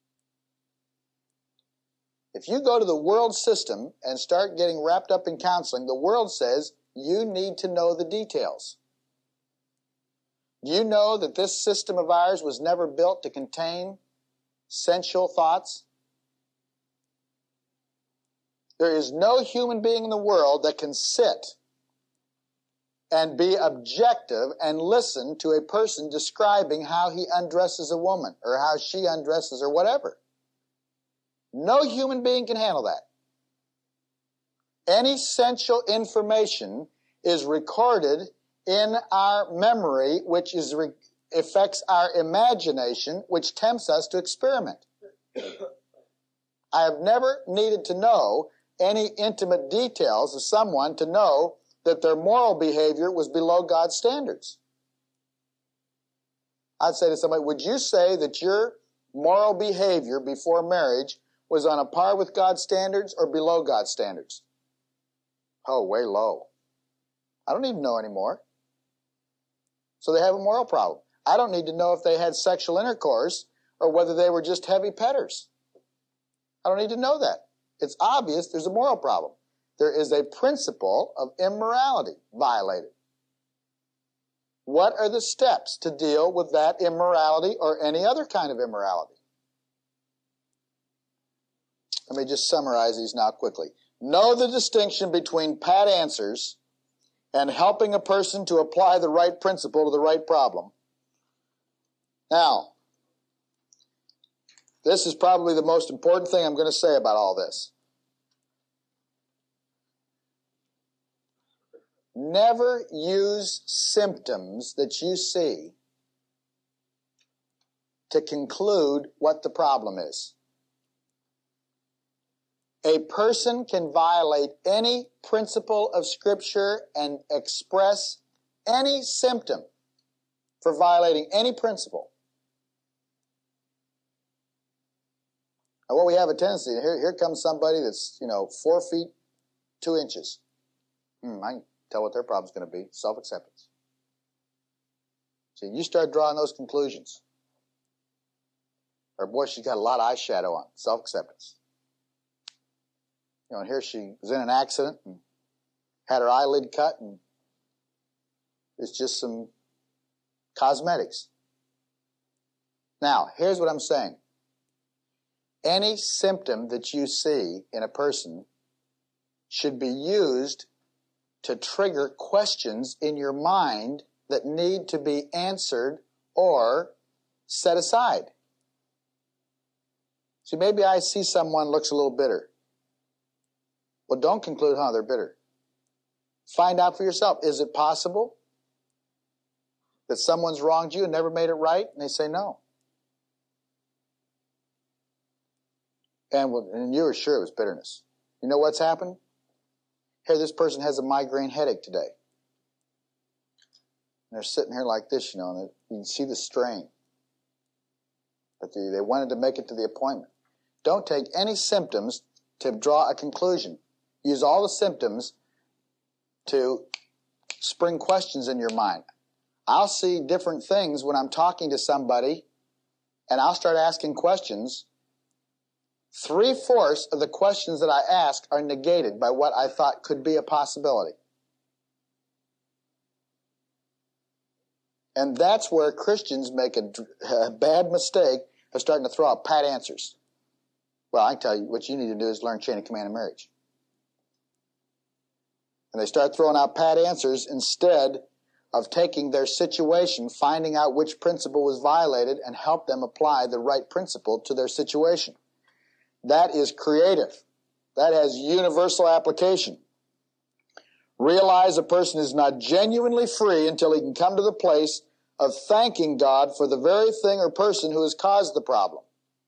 If you go to the world system and start getting wrapped up in counseling, the world says you need to know the details. Do you know that this system of ours was never built to contain sensual thoughts? There is no human being in the world that can sit and be objective and listen to a person describing how he undresses a woman or how she undresses or whatever. No human being can handle that. Any sensual information is recorded in our memory, which is re- affects our imagination, which tempts us to experiment. I have never needed to know any intimate details of someone to know that their moral behavior was below God's standards. I'd say to somebody, would you say that your moral behavior before marriage was on a par with God's standards or below God's standards? Oh, way low. I don't even know anymore. So they have a moral problem. I don't need to know if they had sexual intercourse or whether they were just heavy petters. I don't need to know that. It's obvious there's a moral problem. There is a principle of immorality violated. What are the steps to deal with that immorality or any other kind of immorality? Let me just summarize these now quickly. Know the distinction between pat answers and helping a person to apply the right principle to the right problem. Now, this is probably the most important thing I'm going to say about all this. Never use symptoms that you see to conclude what the problem is. A person can violate any principle of Scripture and express any symptom for violating any principle. And what we have a tendency, here, here comes somebody that's, you know, four feet, two inches. Hmm, I can tell what their problem's going to be. Self-acceptance. See, you start drawing those conclusions. Or, boy, she's got a lot of eyeshadow on. Self-acceptance. You know, and here she was in an accident and had her eyelid cut, and it's just some cosmetics. Now, here's what I'm saying. Any symptom that you see in a person should be used to trigger questions in your mind that need to be answered or set aside. See, maybe I see someone looks a little bitter. Well, don't conclude, huh, they're bitter. Find out for yourself. Is it possible that someone's wronged you and never made it right? And they say no. And, and you were sure it was bitterness. You know what's happened? Here, this person has a migraine headache today. And they're sitting here like this, you know, and you can see the strain. But they, they wanted to make it to the appointment. Don't take any symptoms to draw a conclusion. Use all the symptoms to spring questions in your mind. I'll see different things when I'm talking to somebody, and I'll start asking questions. Three-fourths of the questions that I ask are negated by what I thought could be a possibility. And that's where Christians make a, a bad mistake of starting to throw out pat answers. Well, I tell you, what you need to do is learn chain of command of marriage. And they start throwing out pat answers instead of taking their situation, finding out which principle was violated, and help them apply the right principle to their situation. That is creative. That has universal application. Realize a person is not genuinely free until he can come to the place of thanking God for the very thing or person who has caused the problem.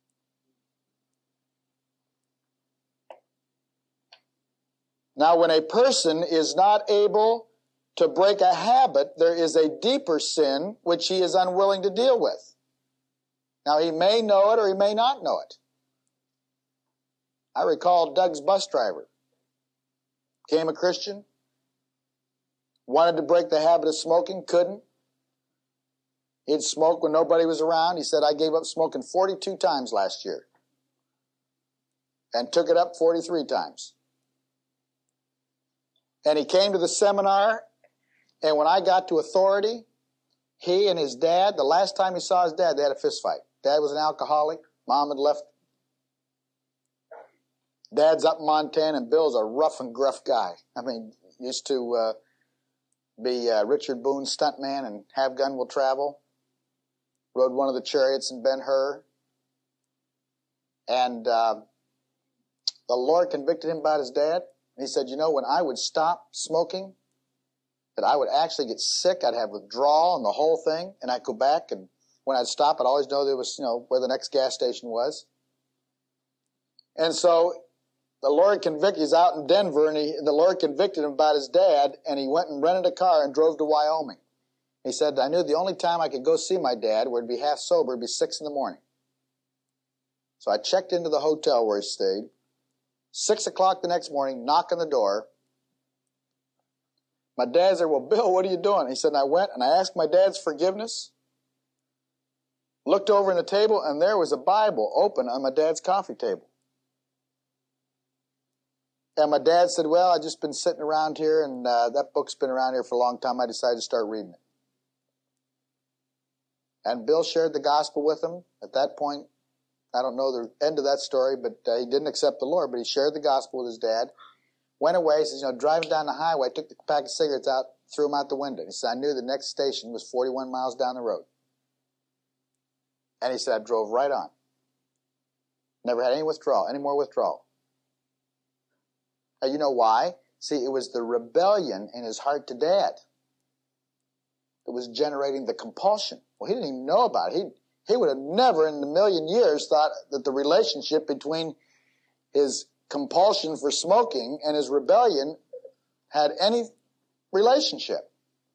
Now, when a person is not able to break a habit, there is a deeper sin which he is unwilling to deal with. Now, he may know it or he may not know it. I recall Doug's bus driver. Became a Christian. Wanted to break the habit of smoking. Couldn't. He'd smoke when nobody was around. He said, I gave up smoking forty-two times last year. And took it up forty-three times. And he came to the seminar, and when I got to authority, he and his dad, the last time he saw his dad, they had a fist fight. Dad was an alcoholic. Mom had left. Dad's up in Montana, and Bill's a rough and gruff guy. I mean, used to uh, be uh, Richard Boone's stuntman and Have Gun Will Travel. Rode one of the chariots in Ben-Hur. And uh, the Lord convicted him about his dad. He said, you know, when I would stop smoking, that I would actually get sick. I'd have withdrawal and the whole thing. And I'd go back, and when I'd stop, I'd always know there was, you know, where the next gas station was. And so the Lord convicted, he's out in Denver, and he, the Lord convicted him about his dad, and he went and rented a car and drove to Wyoming. He said, I knew the only time I could go see my dad, where he'd be half sober, would be six in the morning. So I checked into the hotel where he stayed. Six o'clock the next morning, knock on the door. My dad said, well, Bill, what are you doing? He said, and I went and I asked my dad's forgiveness, looked over in the table, and there was a Bible open on my dad's coffee table. And my dad said, well, I've just been sitting around here, and uh, that book's been around here for a long time. I decided to start reading it. And Bill shared the gospel with him. At that point, I don't know the end of that story, but uh, he didn't accept the Lord, but he shared the gospel with his dad. Went away, he says, you know, driving down the highway, took the pack of cigarettes out, threw them out the window. He said, I knew the next station was forty-one miles down the road. And he said, I drove right on. Never had any withdrawal, any more withdrawal. Now, you know why? See, it was the rebellion in his heart to Dad that was generating the compulsion. Well, he didn't even know about it. He, he would have never in a million years thought that the relationship between his compulsion for smoking and his rebellion had any relationship.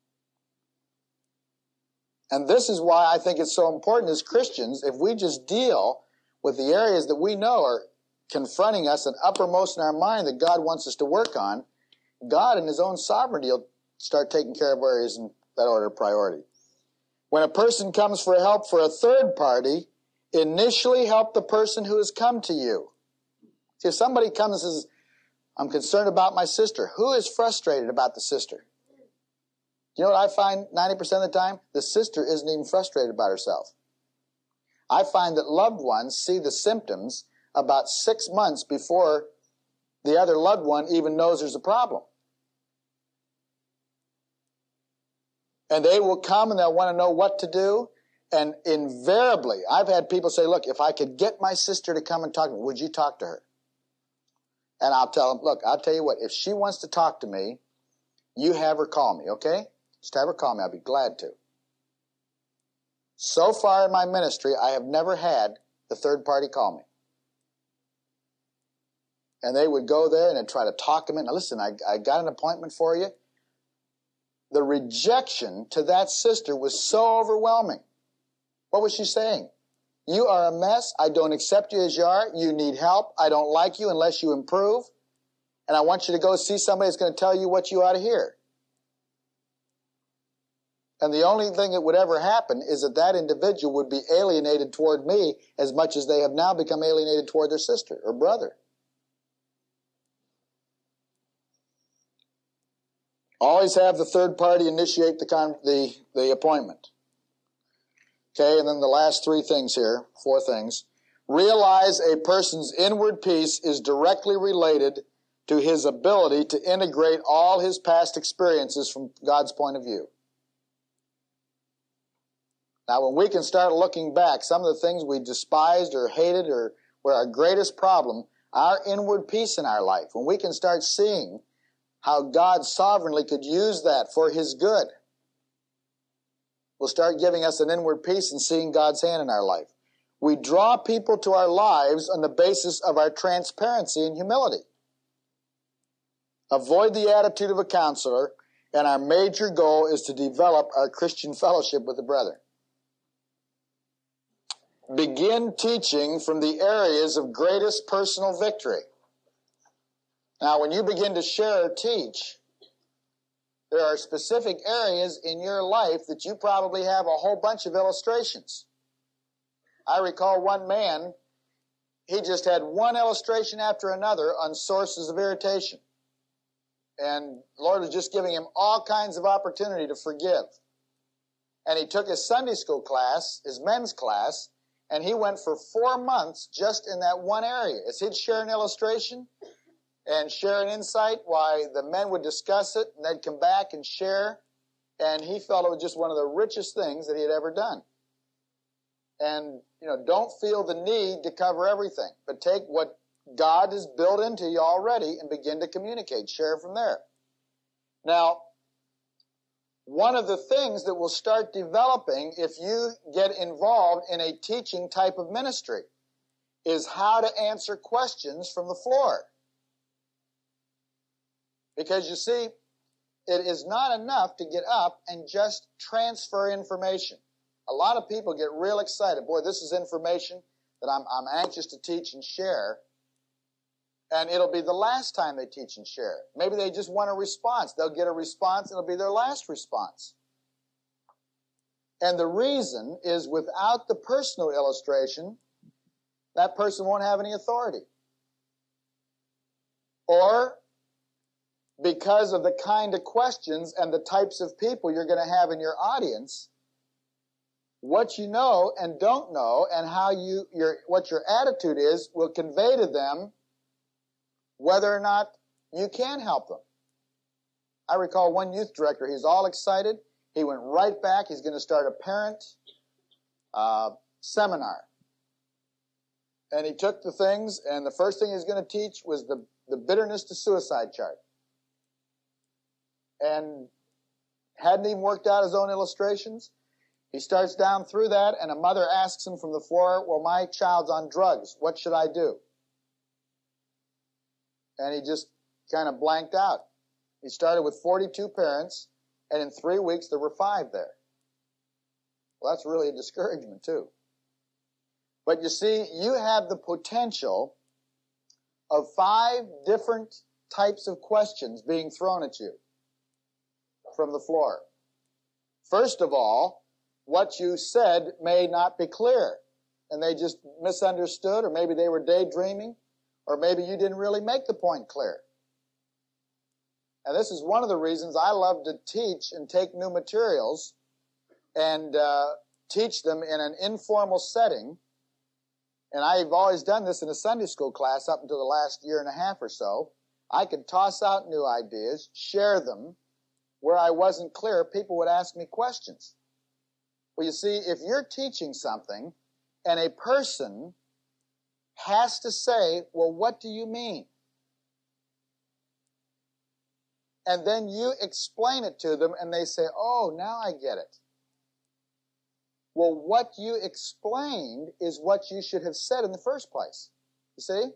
And this is why I think it's so important as Christians, if we just deal with the areas that we know are confronting us and uppermost in our mind that God wants us to work on, God in his own sovereignty will start taking care of areas in that order of priority. When a person comes for help for a third party, initially help the person who has come to you. See, if somebody comes and says, I'm concerned about my sister, who is frustrated about the sister? You know what I find ninety percent of the time? The sister isn't even frustrated about herself. I find that loved ones see the symptoms about six months before the other loved one even knows there's a problem. And they will come and they'll want to know what to do. And invariably, I've had people say, look, if I could get my sister to come and talk to me, would you talk to her? And I'll tell them, look, I'll tell you what, if she wants to talk to me, you have her call me, okay? Just have her call me. I'll be glad to. So far in my ministry, I have never had the third party call me. And they would go there and they'd try to talk them in. Now listen, I, I got an appointment for you. The rejection to that sister was so overwhelming. What was she saying? You are a mess. I don't accept you as you are. You need help. I don't like you unless you improve. And I want you to go see somebody that's going to tell you what you ought to hear. And the only thing that would ever happen is that that individual would be alienated toward me as much as they have now become alienated toward their sister or brother. Always have the third party initiate the, con- the, the appointment. Okay, and then the last three things here, four things. Realize a person's inward peace is directly related to his ability to integrate all his past experiences from God's point of view. Now, when we can start looking back, some of the things we despised or hated or were our greatest problem, our inward peace in our life, when we can start seeing how God sovereignly could use that for his good, will start giving us an inward peace and seeing God's hand in our life. We draw people to our lives on the basis of our transparency and humility. Avoid the attitude of a counselor, and our major goal is to develop our Christian fellowship with the brethren. Begin teaching from the areas of greatest personal victory. Now, when you begin to share or teach, there are specific areas in your life that you probably have a whole bunch of illustrations. I recall one man, he just had one illustration after another on sources of irritation. And the Lord was just giving him all kinds of opportunity to forgive. And he took his Sunday school class, his men's class, and he went for four months just in that one area. As he'd share an illustration and share an insight, why the men would discuss it, and they'd come back and share. And he felt it was just one of the richest things that he had ever done. And, you know, don't feel the need to cover everything, but take what God has built into you already and begin to communicate. Share from there. Now, one of the things that will start developing if you get involved in a teaching type of ministry is how to answer questions from the floor. Because you see, it is not enough to get up and just transfer information. A lot of people get real excited. Boy, this is information that I'm, I'm anxious to teach and share. And it'll be the last time they teach and share. Maybe they just want a response. They'll get a response, and it'll be their last response. And the reason is, without the personal illustration, that person won't have any authority. Or because of the kind of questions and the types of people you're going to have in your audience, what you know and don't know and how you your what your attitude is will convey to them whether or not you can help them. I recall one youth director, he was all excited. He went right back. He's going to start a parent uh, seminar. And he took the things, and the first thing he was going to teach was the, the bitterness to suicide chart. And hadn't even worked out his own illustrations. He starts down through that, and a mother asks him from the floor, well, my child's on drugs. What should I do? And he just kind of blanked out. He started with forty-two parents, and in three weeks there were five there. Well, that's really a discouragement, too. But you see, you have the potential of five different types of questions being thrown at you from the floor. First of all, what you said may not be clear, and they just misunderstood, or maybe they were daydreaming, or maybe you didn't really make the point clear. And this is one of the reasons I love to teach and take new materials and uh, teach them in an informal setting. And I've always done this in a Sunday school class up until the last year and a half or so. I could toss out new ideas, share them. Where I wasn't clear, people would ask me questions. Well, you see, if you're teaching something and a person has to say, well, what do you mean? And then you explain it to them and they say, oh, now I get it. Well, what you explained is what you should have said in the first place. You see?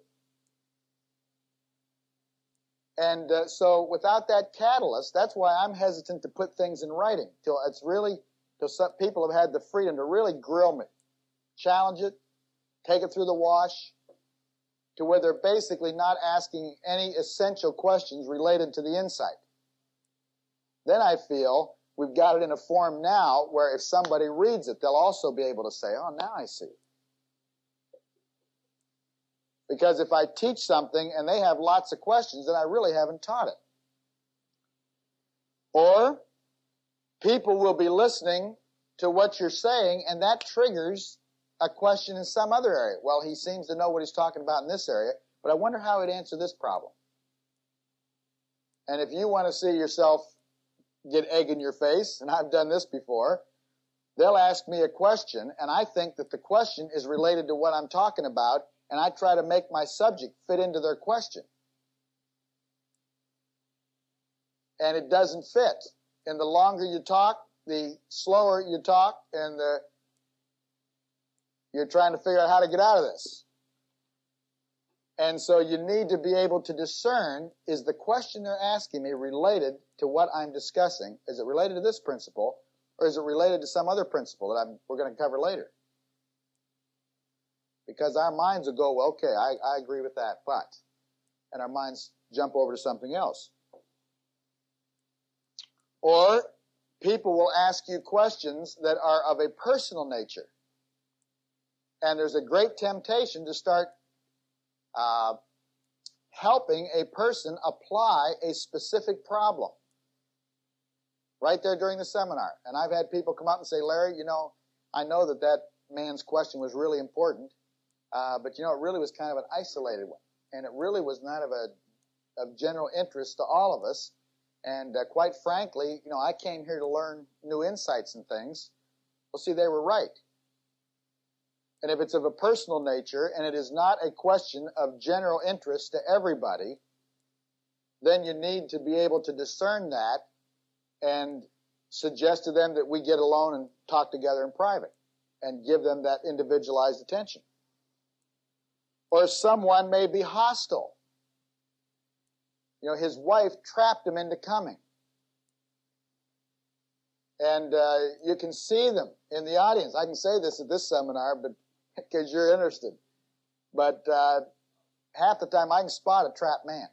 And uh, so without that catalyst, that's why I'm hesitant to put things in writing till it's really, till some people have had the freedom to really grill me, challenge it, take it through the wash, to where they're basically not asking any essential questions related to the insight. Then I feel we've got it in a form now where if somebody reads it, they'll also be able to say, oh, now I see. Because if I teach something and they have lots of questions, then I really haven't taught it. Or people will be listening to what you're saying, and that triggers a question in some other area. Well, he seems to know what he's talking about in this area, but I wonder how he'd answer this problem. And if you want to see yourself get egg in your face, and I've done this before, they'll ask me a question, and I think that the question is related to what I'm talking about, and I try to make my subject fit into their question. And it doesn't fit. And the longer you talk, the slower you talk, and the you're trying to figure out how to get out of this. And so you need to be able to discern, is the question they're asking me related to what I'm discussing? Is it related to this principle, or is it related to some other principle that I'm, we're going to cover later? Because our minds will go, well, okay, I, I agree with that, but, and our minds jump over to something else. Or people will ask you questions that are of a personal nature. And there's a great temptation to start uh, helping a person apply a specific problem right there during the seminar. And I've had people come up and say, Larry, you know, I know that that man's question was really important, uh, but, you know, it really was kind of an isolated one. And it really was not of a of general interest to all of us. And uh, quite frankly, you know, I came here to learn new insights and things. Well, see, they were right. And if it's of a personal nature and it is not a question of general interest to everybody, then you need to be able to discern that and suggest to them that we get alone and talk together in private and give them that individualized attention. Or someone may be hostile. You know, his wife trapped him into coming. And uh, you can see them in the audience. I can say this at this seminar, but because you're interested. But uh, half the time I can spot a trapped man.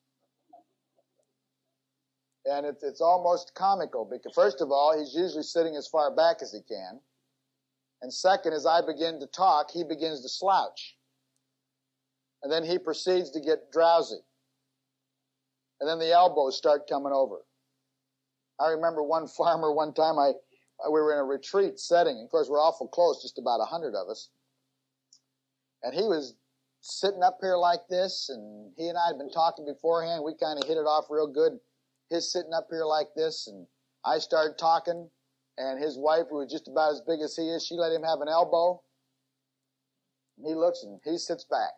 And it's, it's almost comical because, first of all, he's usually sitting as far back as he can. And second, as I begin to talk, he begins to slouch. And then he proceeds to get drowsy. And then the elbows start coming over. I remember one farmer one time, I we were in a retreat setting. Of course, we're awful close, just about a hundred of us. And he was sitting up here like this, and he and I had been talking beforehand. We kind of hit it off real good. His sitting up here like this, and I started talking, and his wife, who was just about as big as he is, she let him have an elbow. And he looks, and he sits back.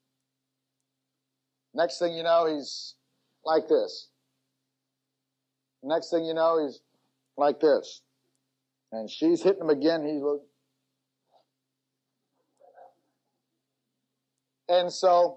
Next thing you know, he's like this. Next thing you know, he's like this. And she's hitting him again. He looks. And so,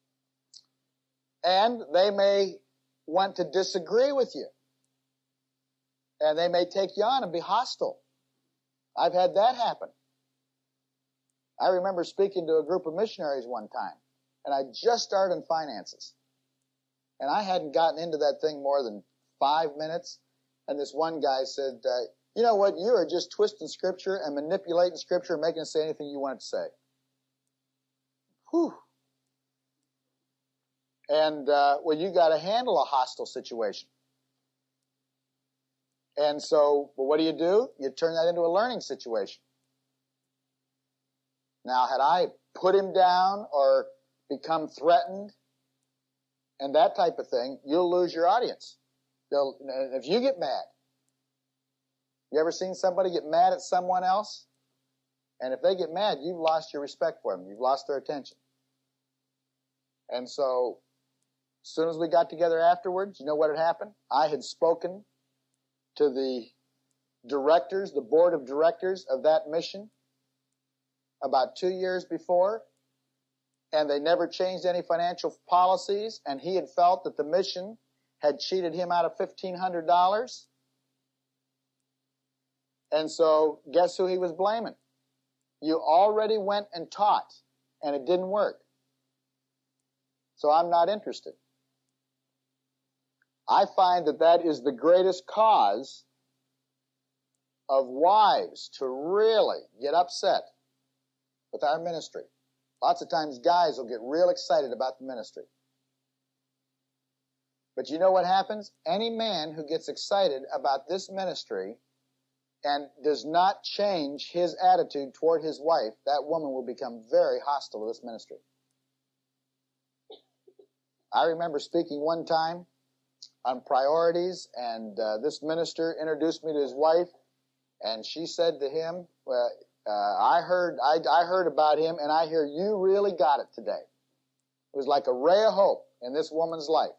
and they may want to disagree with you. And they may take you on and be hostile. I've had that happen. I remember speaking to a group of missionaries one time, and I just started in finances. And I hadn't gotten into that thing more than five minutes, and this one guy said, uh, you know what, you are just twisting Scripture and manipulating Scripture and making it say anything you want it to say. Whew. And, uh, well, you got to handle a hostile situation. And so, well, what do you do? You turn that into a learning situation. Now, had I put him down or become threatened and that type of thing, you'll lose your audience. They'll, if you get mad, you ever seen somebody get mad at someone else? And if they get mad, you've lost your respect for them. You've lost their attention. And so, as soon as we got together afterwards, you know what had happened? I had spoken to the directors, the board of directors of that mission about two years before, and they never changed any financial policies, and he had felt that the mission had cheated him out of fifteen hundred dollars. And so, guess who he was blaming? You already went and taught, and it didn't work. So I'm not interested. I find that that is the greatest cause of wives to really get upset with our ministry. Lots of times guys will get real excited about the ministry. But you know what happens? Any man who gets excited about this ministry and does not change his attitude toward his wife, that woman will become very hostile to this ministry. I remember speaking one time on priorities, and uh, this minister introduced me to his wife, and she said to him, well, uh, I heard I, I heard about him, and I hear you really got it today. It was like a ray of hope in this woman's life.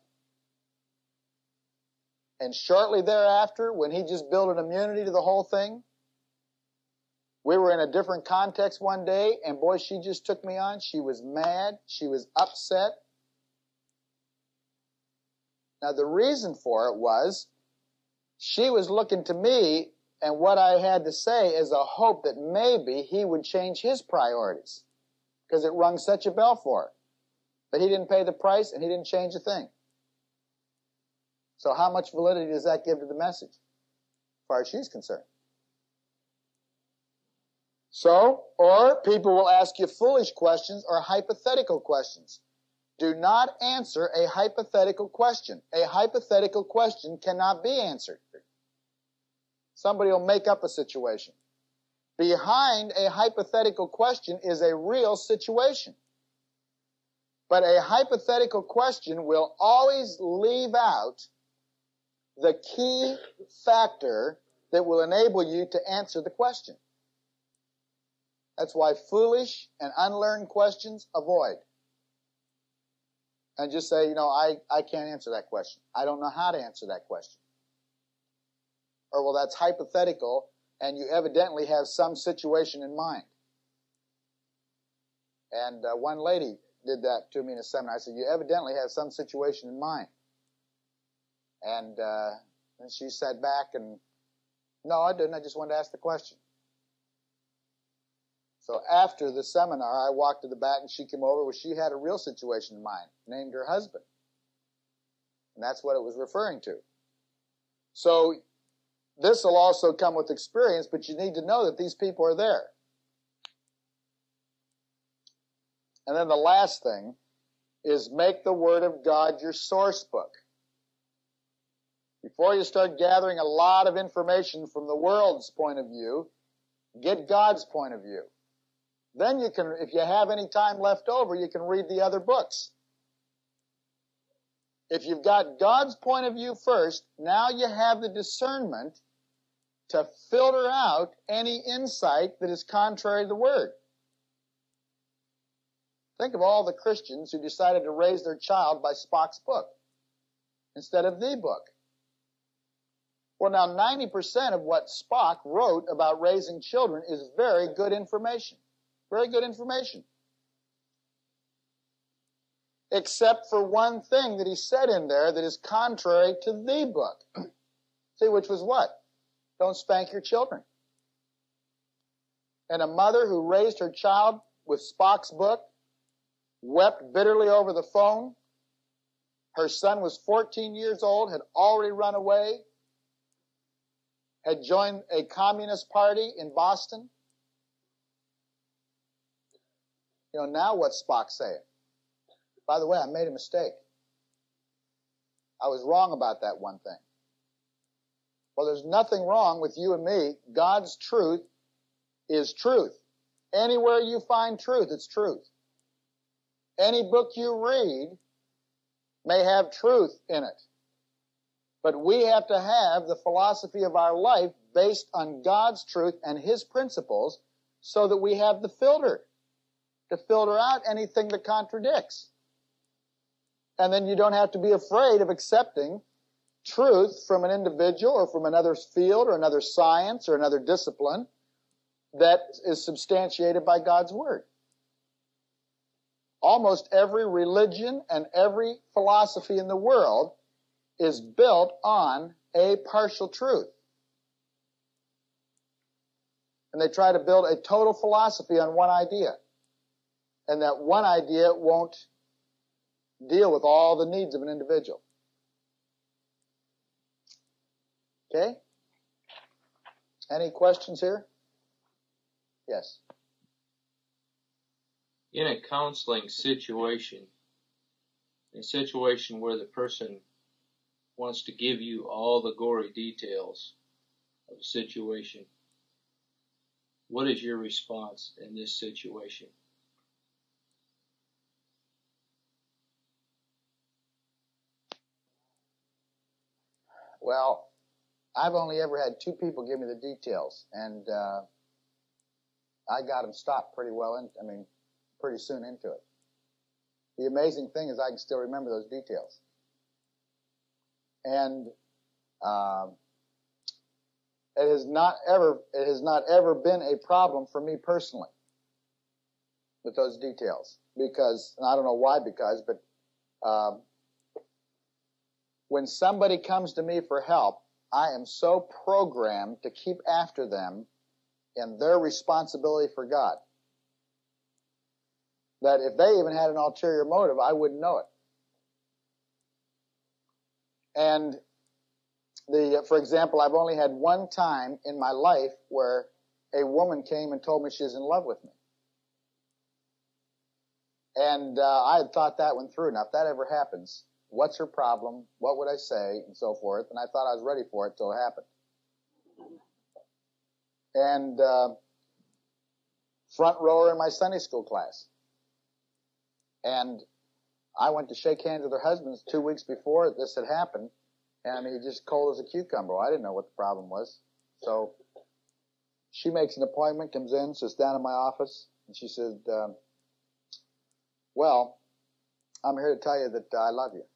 And shortly thereafter, when he just built an immunity to the whole thing, we were in a different context one day, and boy, she just took me on. She was mad. She was upset. Now, the reason for it was she was looking to me and what I had to say as a hope that maybe he would change his priorities because it rung such a bell for her. But he didn't pay the price, and he didn't change a thing. So how much validity does that give to the message, as far as she's concerned? So, or people will ask you foolish questions or hypothetical questions. Do not answer a hypothetical question. A hypothetical question cannot be answered. Somebody will make up a situation. Behind a hypothetical question is a real situation. But a hypothetical question will always leave out the key factor that will enable you to answer the question. That's why foolish and unlearned questions avoid. And just say, you know, I, I can't answer that question. I don't know how to answer that question. Or, well, that's hypothetical, and you evidently have some situation in mind. And uh, one lady did that to me in a seminar. I said, you evidently have some situation in mind. And, uh, and she sat back and, no, I didn't. I just wanted to ask the question. So after the seminar, I walked to the back and she came over where she had a real situation in mind, named her husband. And that's what it was referring to. So this will also come with experience, but you need to know that these people are there. And then the last thing is make the Word of God your source book. Before you start gathering a lot of information from the world's point of view, get God's point of view. Then you can, if you have any time left over, you can read the other books. If you've got God's point of view first, now you have the discernment to filter out any insight that is contrary to the Word. Think of all the Christians who decided to raise their child by Spock's book instead of the book. Well, now ninety percent of what Spock wrote about raising children is very good information. Very good information. Except for one thing that he said in there that is contrary to the book. See, which was what? Don't spank your children. And a mother who raised her child with Spock's book wept bitterly over the phone. Her son was fourteen years old, had already run away, had joined a communist party in Boston. You know, now what's Spock saying? By the way, I made a mistake. I was wrong about that one thing. Well, there's nothing wrong with you and me. God's truth is truth. Anywhere you find truth, it's truth. Any book you read may have truth in it. But we have to have the philosophy of our life based on God's truth and His principles so that we have the filter to filter out anything that contradicts. And then you don't have to be afraid of accepting truth from an individual or from another field or another science or another discipline that is substantiated by God's Word. Almost every religion and every philosophy in the world is built on a partial truth. And they try to build a total philosophy on one idea. And that one idea won't deal with all the needs of an individual. Okay? Any questions here? Yes. In a counseling situation, a situation where the person wants to give you all the gory details of the situation, what is your response in this situation? Well, I've only ever had two people give me the details, and uh, I got them stopped pretty well, in, I mean, pretty soon into it. The amazing thing is I can still remember those details. And um, it has not ever, it has not ever been a problem for me personally with those details, because, and I don't know why, because, but um, when somebody comes to me for help, I am so programmed to keep after them in their responsibility for God that if they even had an ulterior motive, I wouldn't know it. And the, for example, I've only had one time in my life where a woman came and told me she was in love with me. And uh, I had thought that one through. Now, if that ever happens, what's her problem? What would I say? And so forth. And I thought I was ready for it till it happened. And uh, front rower in my Sunday school class. And I went to shake hands with her husband two weeks before this had happened, and he just cold as a cucumber. I didn't know what the problem was. So she makes an appointment, comes in, sits down in my office, and she said, um, well, I'm here to tell you that uh, I love you,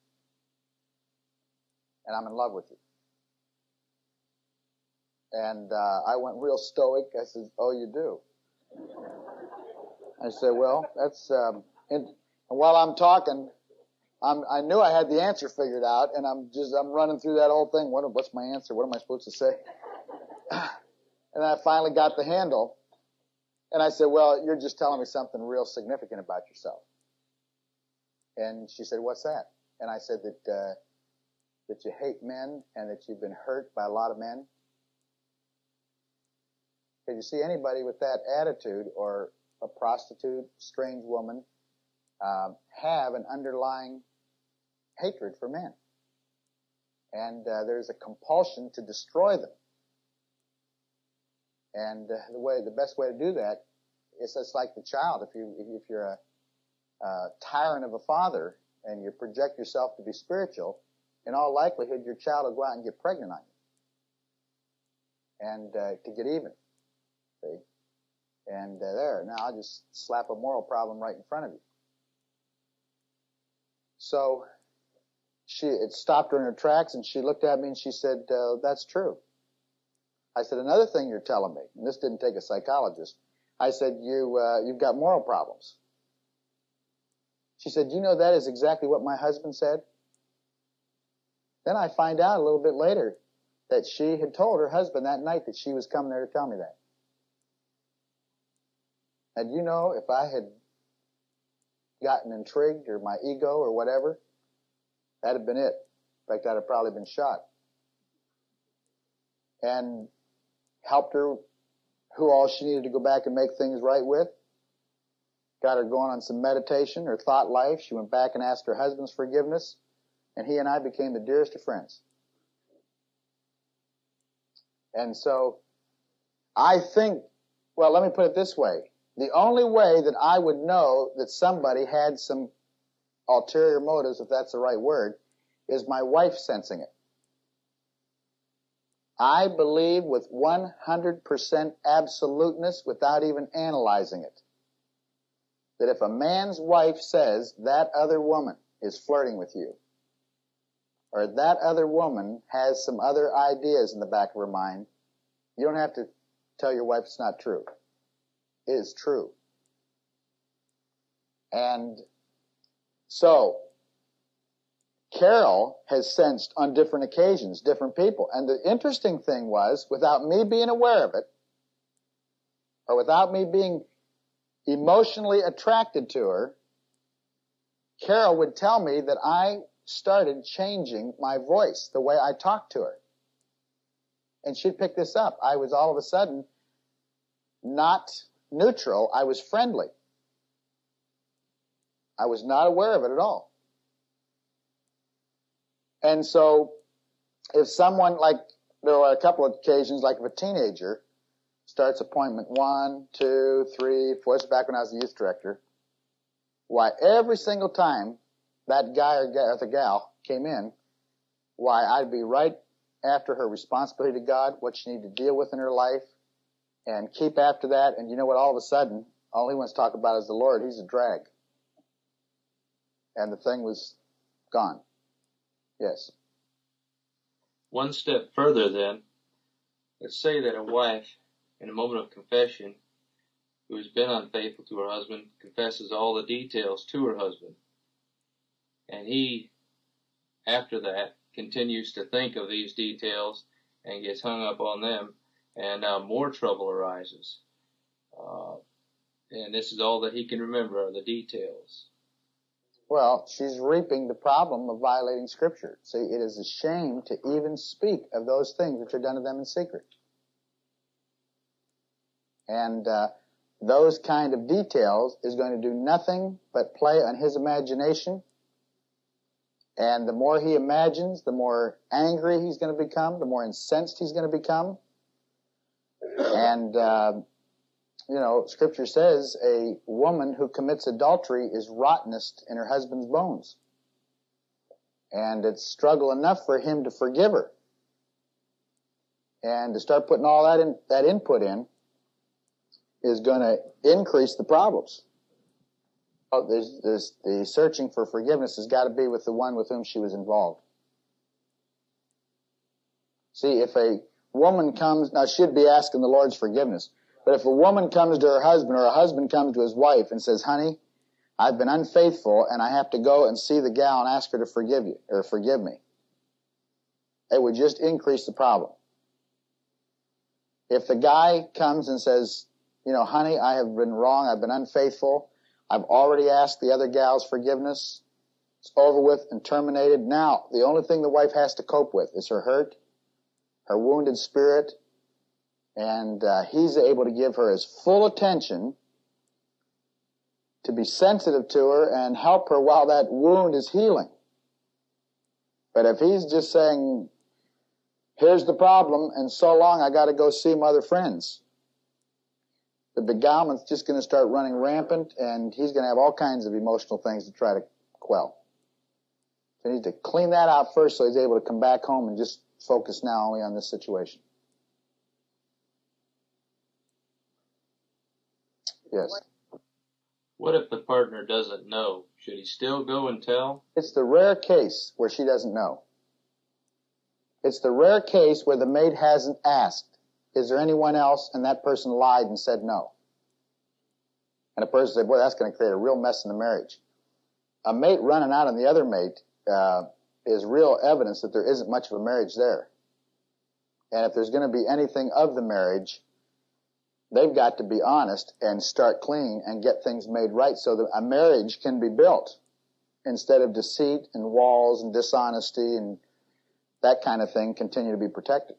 and I'm in love with you. And uh, I went real stoic. I said, oh, you do? I said, well, that's... Um, and while I'm talking, I'm, I knew I had the answer figured out, and I'm just, I'm running through that whole thing. What, what's my answer? What am I supposed to say? And I finally got the handle. And I said, well, you're just telling me something real significant about yourself. And she said, what's that? And I said that uh, that you hate men and that you've been hurt by a lot of men. Did you see anybody with that attitude, or a prostitute, strange woman, um, have an underlying hatred for men? And uh, there's a compulsion to destroy them. And uh, the way, the best way to do that is just like the child. If you if you're a, a tyrant of a father and you project yourself to be spiritual, in all likelihood your child will go out and get pregnant on you, and uh, to get even. See, and uh, there now I'll just slap a moral problem right in front of you. So she it stopped her in her tracks, and she looked at me and she said, uh, "That's true." I said, another thing you're telling me, and this didn't take a psychologist. I said, you, uh, you've got moral problems. She said, you know, that is exactly what my husband said. Then I find out a little bit later that she had told her husband that night that she was coming there to tell me that. And you know, if I had gotten intrigued, or my ego or whatever, that'd have been it. In fact, I'd have probably been shot. And helped her who all she needed to go back and make things right with. Got her going on some meditation, her thought life. She went back and asked her husband's forgiveness, and he and I became the dearest of friends. And so I think, well, let me put it this way. The only way that I would know that somebody had some ulterior motives, if that's the right word, is my wife sensing it. I believe with one hundred percent absoluteness, without even analyzing it, that if a man's wife says that other woman is flirting with you, or that other woman has some other ideas in the back of her mind, you don't have to tell your wife it's not true. It is true. And so Carol has sensed on different occasions, different people. And the interesting thing was, without me being aware of it, or without me being emotionally attracted to her, Carol would tell me that I started changing my voice, the way I talked to her. And she'd pick this up. I was all of a sudden not neutral. I was friendly. I was not aware of it at all. And so if someone, like, there were a couple of occasions, like if a teenager starts appointment one, two, three, four, this is back when I was the youth director, why, every single time that guy or, gal, or the gal came in, why, I'd be right after her responsibility to God, what she needed to deal with in her life, and keep after that. And you know what, all of a sudden, all he wants to talk about is the Lord. He's a drag. And the thing was gone. Yes. One step further then, let's say that a wife, in a moment of confession, who has been unfaithful to her husband, confesses all the details to her husband. And he, after that, continues to think of these details and gets hung up on them, and uh, more trouble arises. Uh, and this is all that he can remember are the details. Well, she's reaping the problem of violating Scripture. See, it is a shame to even speak of those things which are done to them in secret. And uh, those kind of details is going to do nothing but play on his imagination. And the more he imagines, the more angry he's going to become, the more incensed he's going to become. And, uh, you know, Scripture says a woman who commits adultery is rottenest in her husband's bones. And it's struggle enough for him to forgive her. And to start putting all that in, that input in is going to increase the problems. Oh, there's, there's, the searching for forgiveness has got to be with the one with whom she was involved. See, if a woman comes, now she'd be asking the Lord's forgiveness, but if a woman comes to her husband, or a husband comes to his wife and says, honey, I've been unfaithful and I have to go and see the gal and ask her to forgive you, or forgive me, it would just increase the problem. If the guy comes and says, you know, honey, I have been wrong. I've been unfaithful. I've already asked the other gal's forgiveness. It's over with and terminated. Now, the only thing the wife has to cope with is her hurt, her wounded spirit, and uh, he's able to give her his full attention, to be sensitive to her and help her while that wound is healing. But if he's just saying, here's the problem, and so long, I got to go see my other friends, the beguilement's just going to start running rampant, and he's going to have all kinds of emotional things to try to quell. So he needs to clean that out first so he's able to come back home and just focus now only on this situation. Yes. What if the partner doesn't know? Should he still go and tell? It's the rare case where she doesn't know. It's the rare case where the maid hasn't asked, is there anyone else? And that person lied and said no. And the person said, boy, that's going to create a real mess in the marriage. A mate running out on the other mate uh, is real evidence that there isn't much of a marriage there. And if there's going to be anything of the marriage, they've got to be honest and start clean and get things made right so that a marriage can be built instead of deceit and walls and dishonesty and that kind of thing continue to be protected.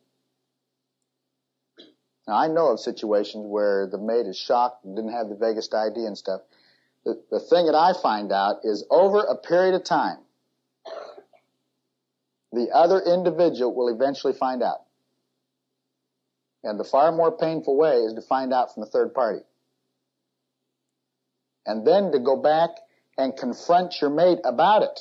Now, I know of situations where the maid is shocked and didn't have the vaguest idea and stuff. The, the thing that I find out is over a period of time, the other individual will eventually find out. And the far more painful way is to find out from the third party. And then to go back and confront your mate about it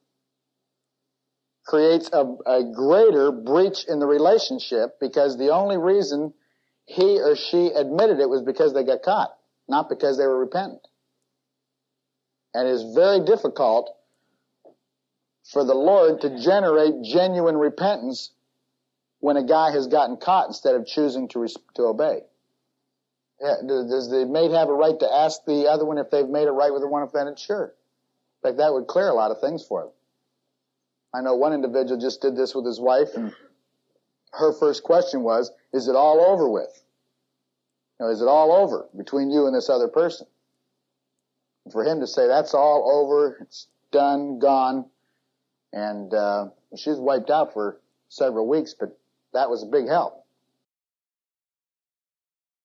creates a, a greater breach in the relationship, because the only reason he or she admitted it was because they got caught, not because they were repentant. And it is very difficult for the Lord to generate genuine repentance when a guy has gotten caught instead of choosing to to obey. Does the mate have a right to ask the other one if they've made it right with the one offended? Sure. In fact, that would clear a lot of things for them. I know one individual just did this with his wife, and her first question was, is it all over with? You know, is it all over between you and this other person? And for him to say, that's all over, it's done, gone, and uh, she was wiped out for several weeks, but that was a big help.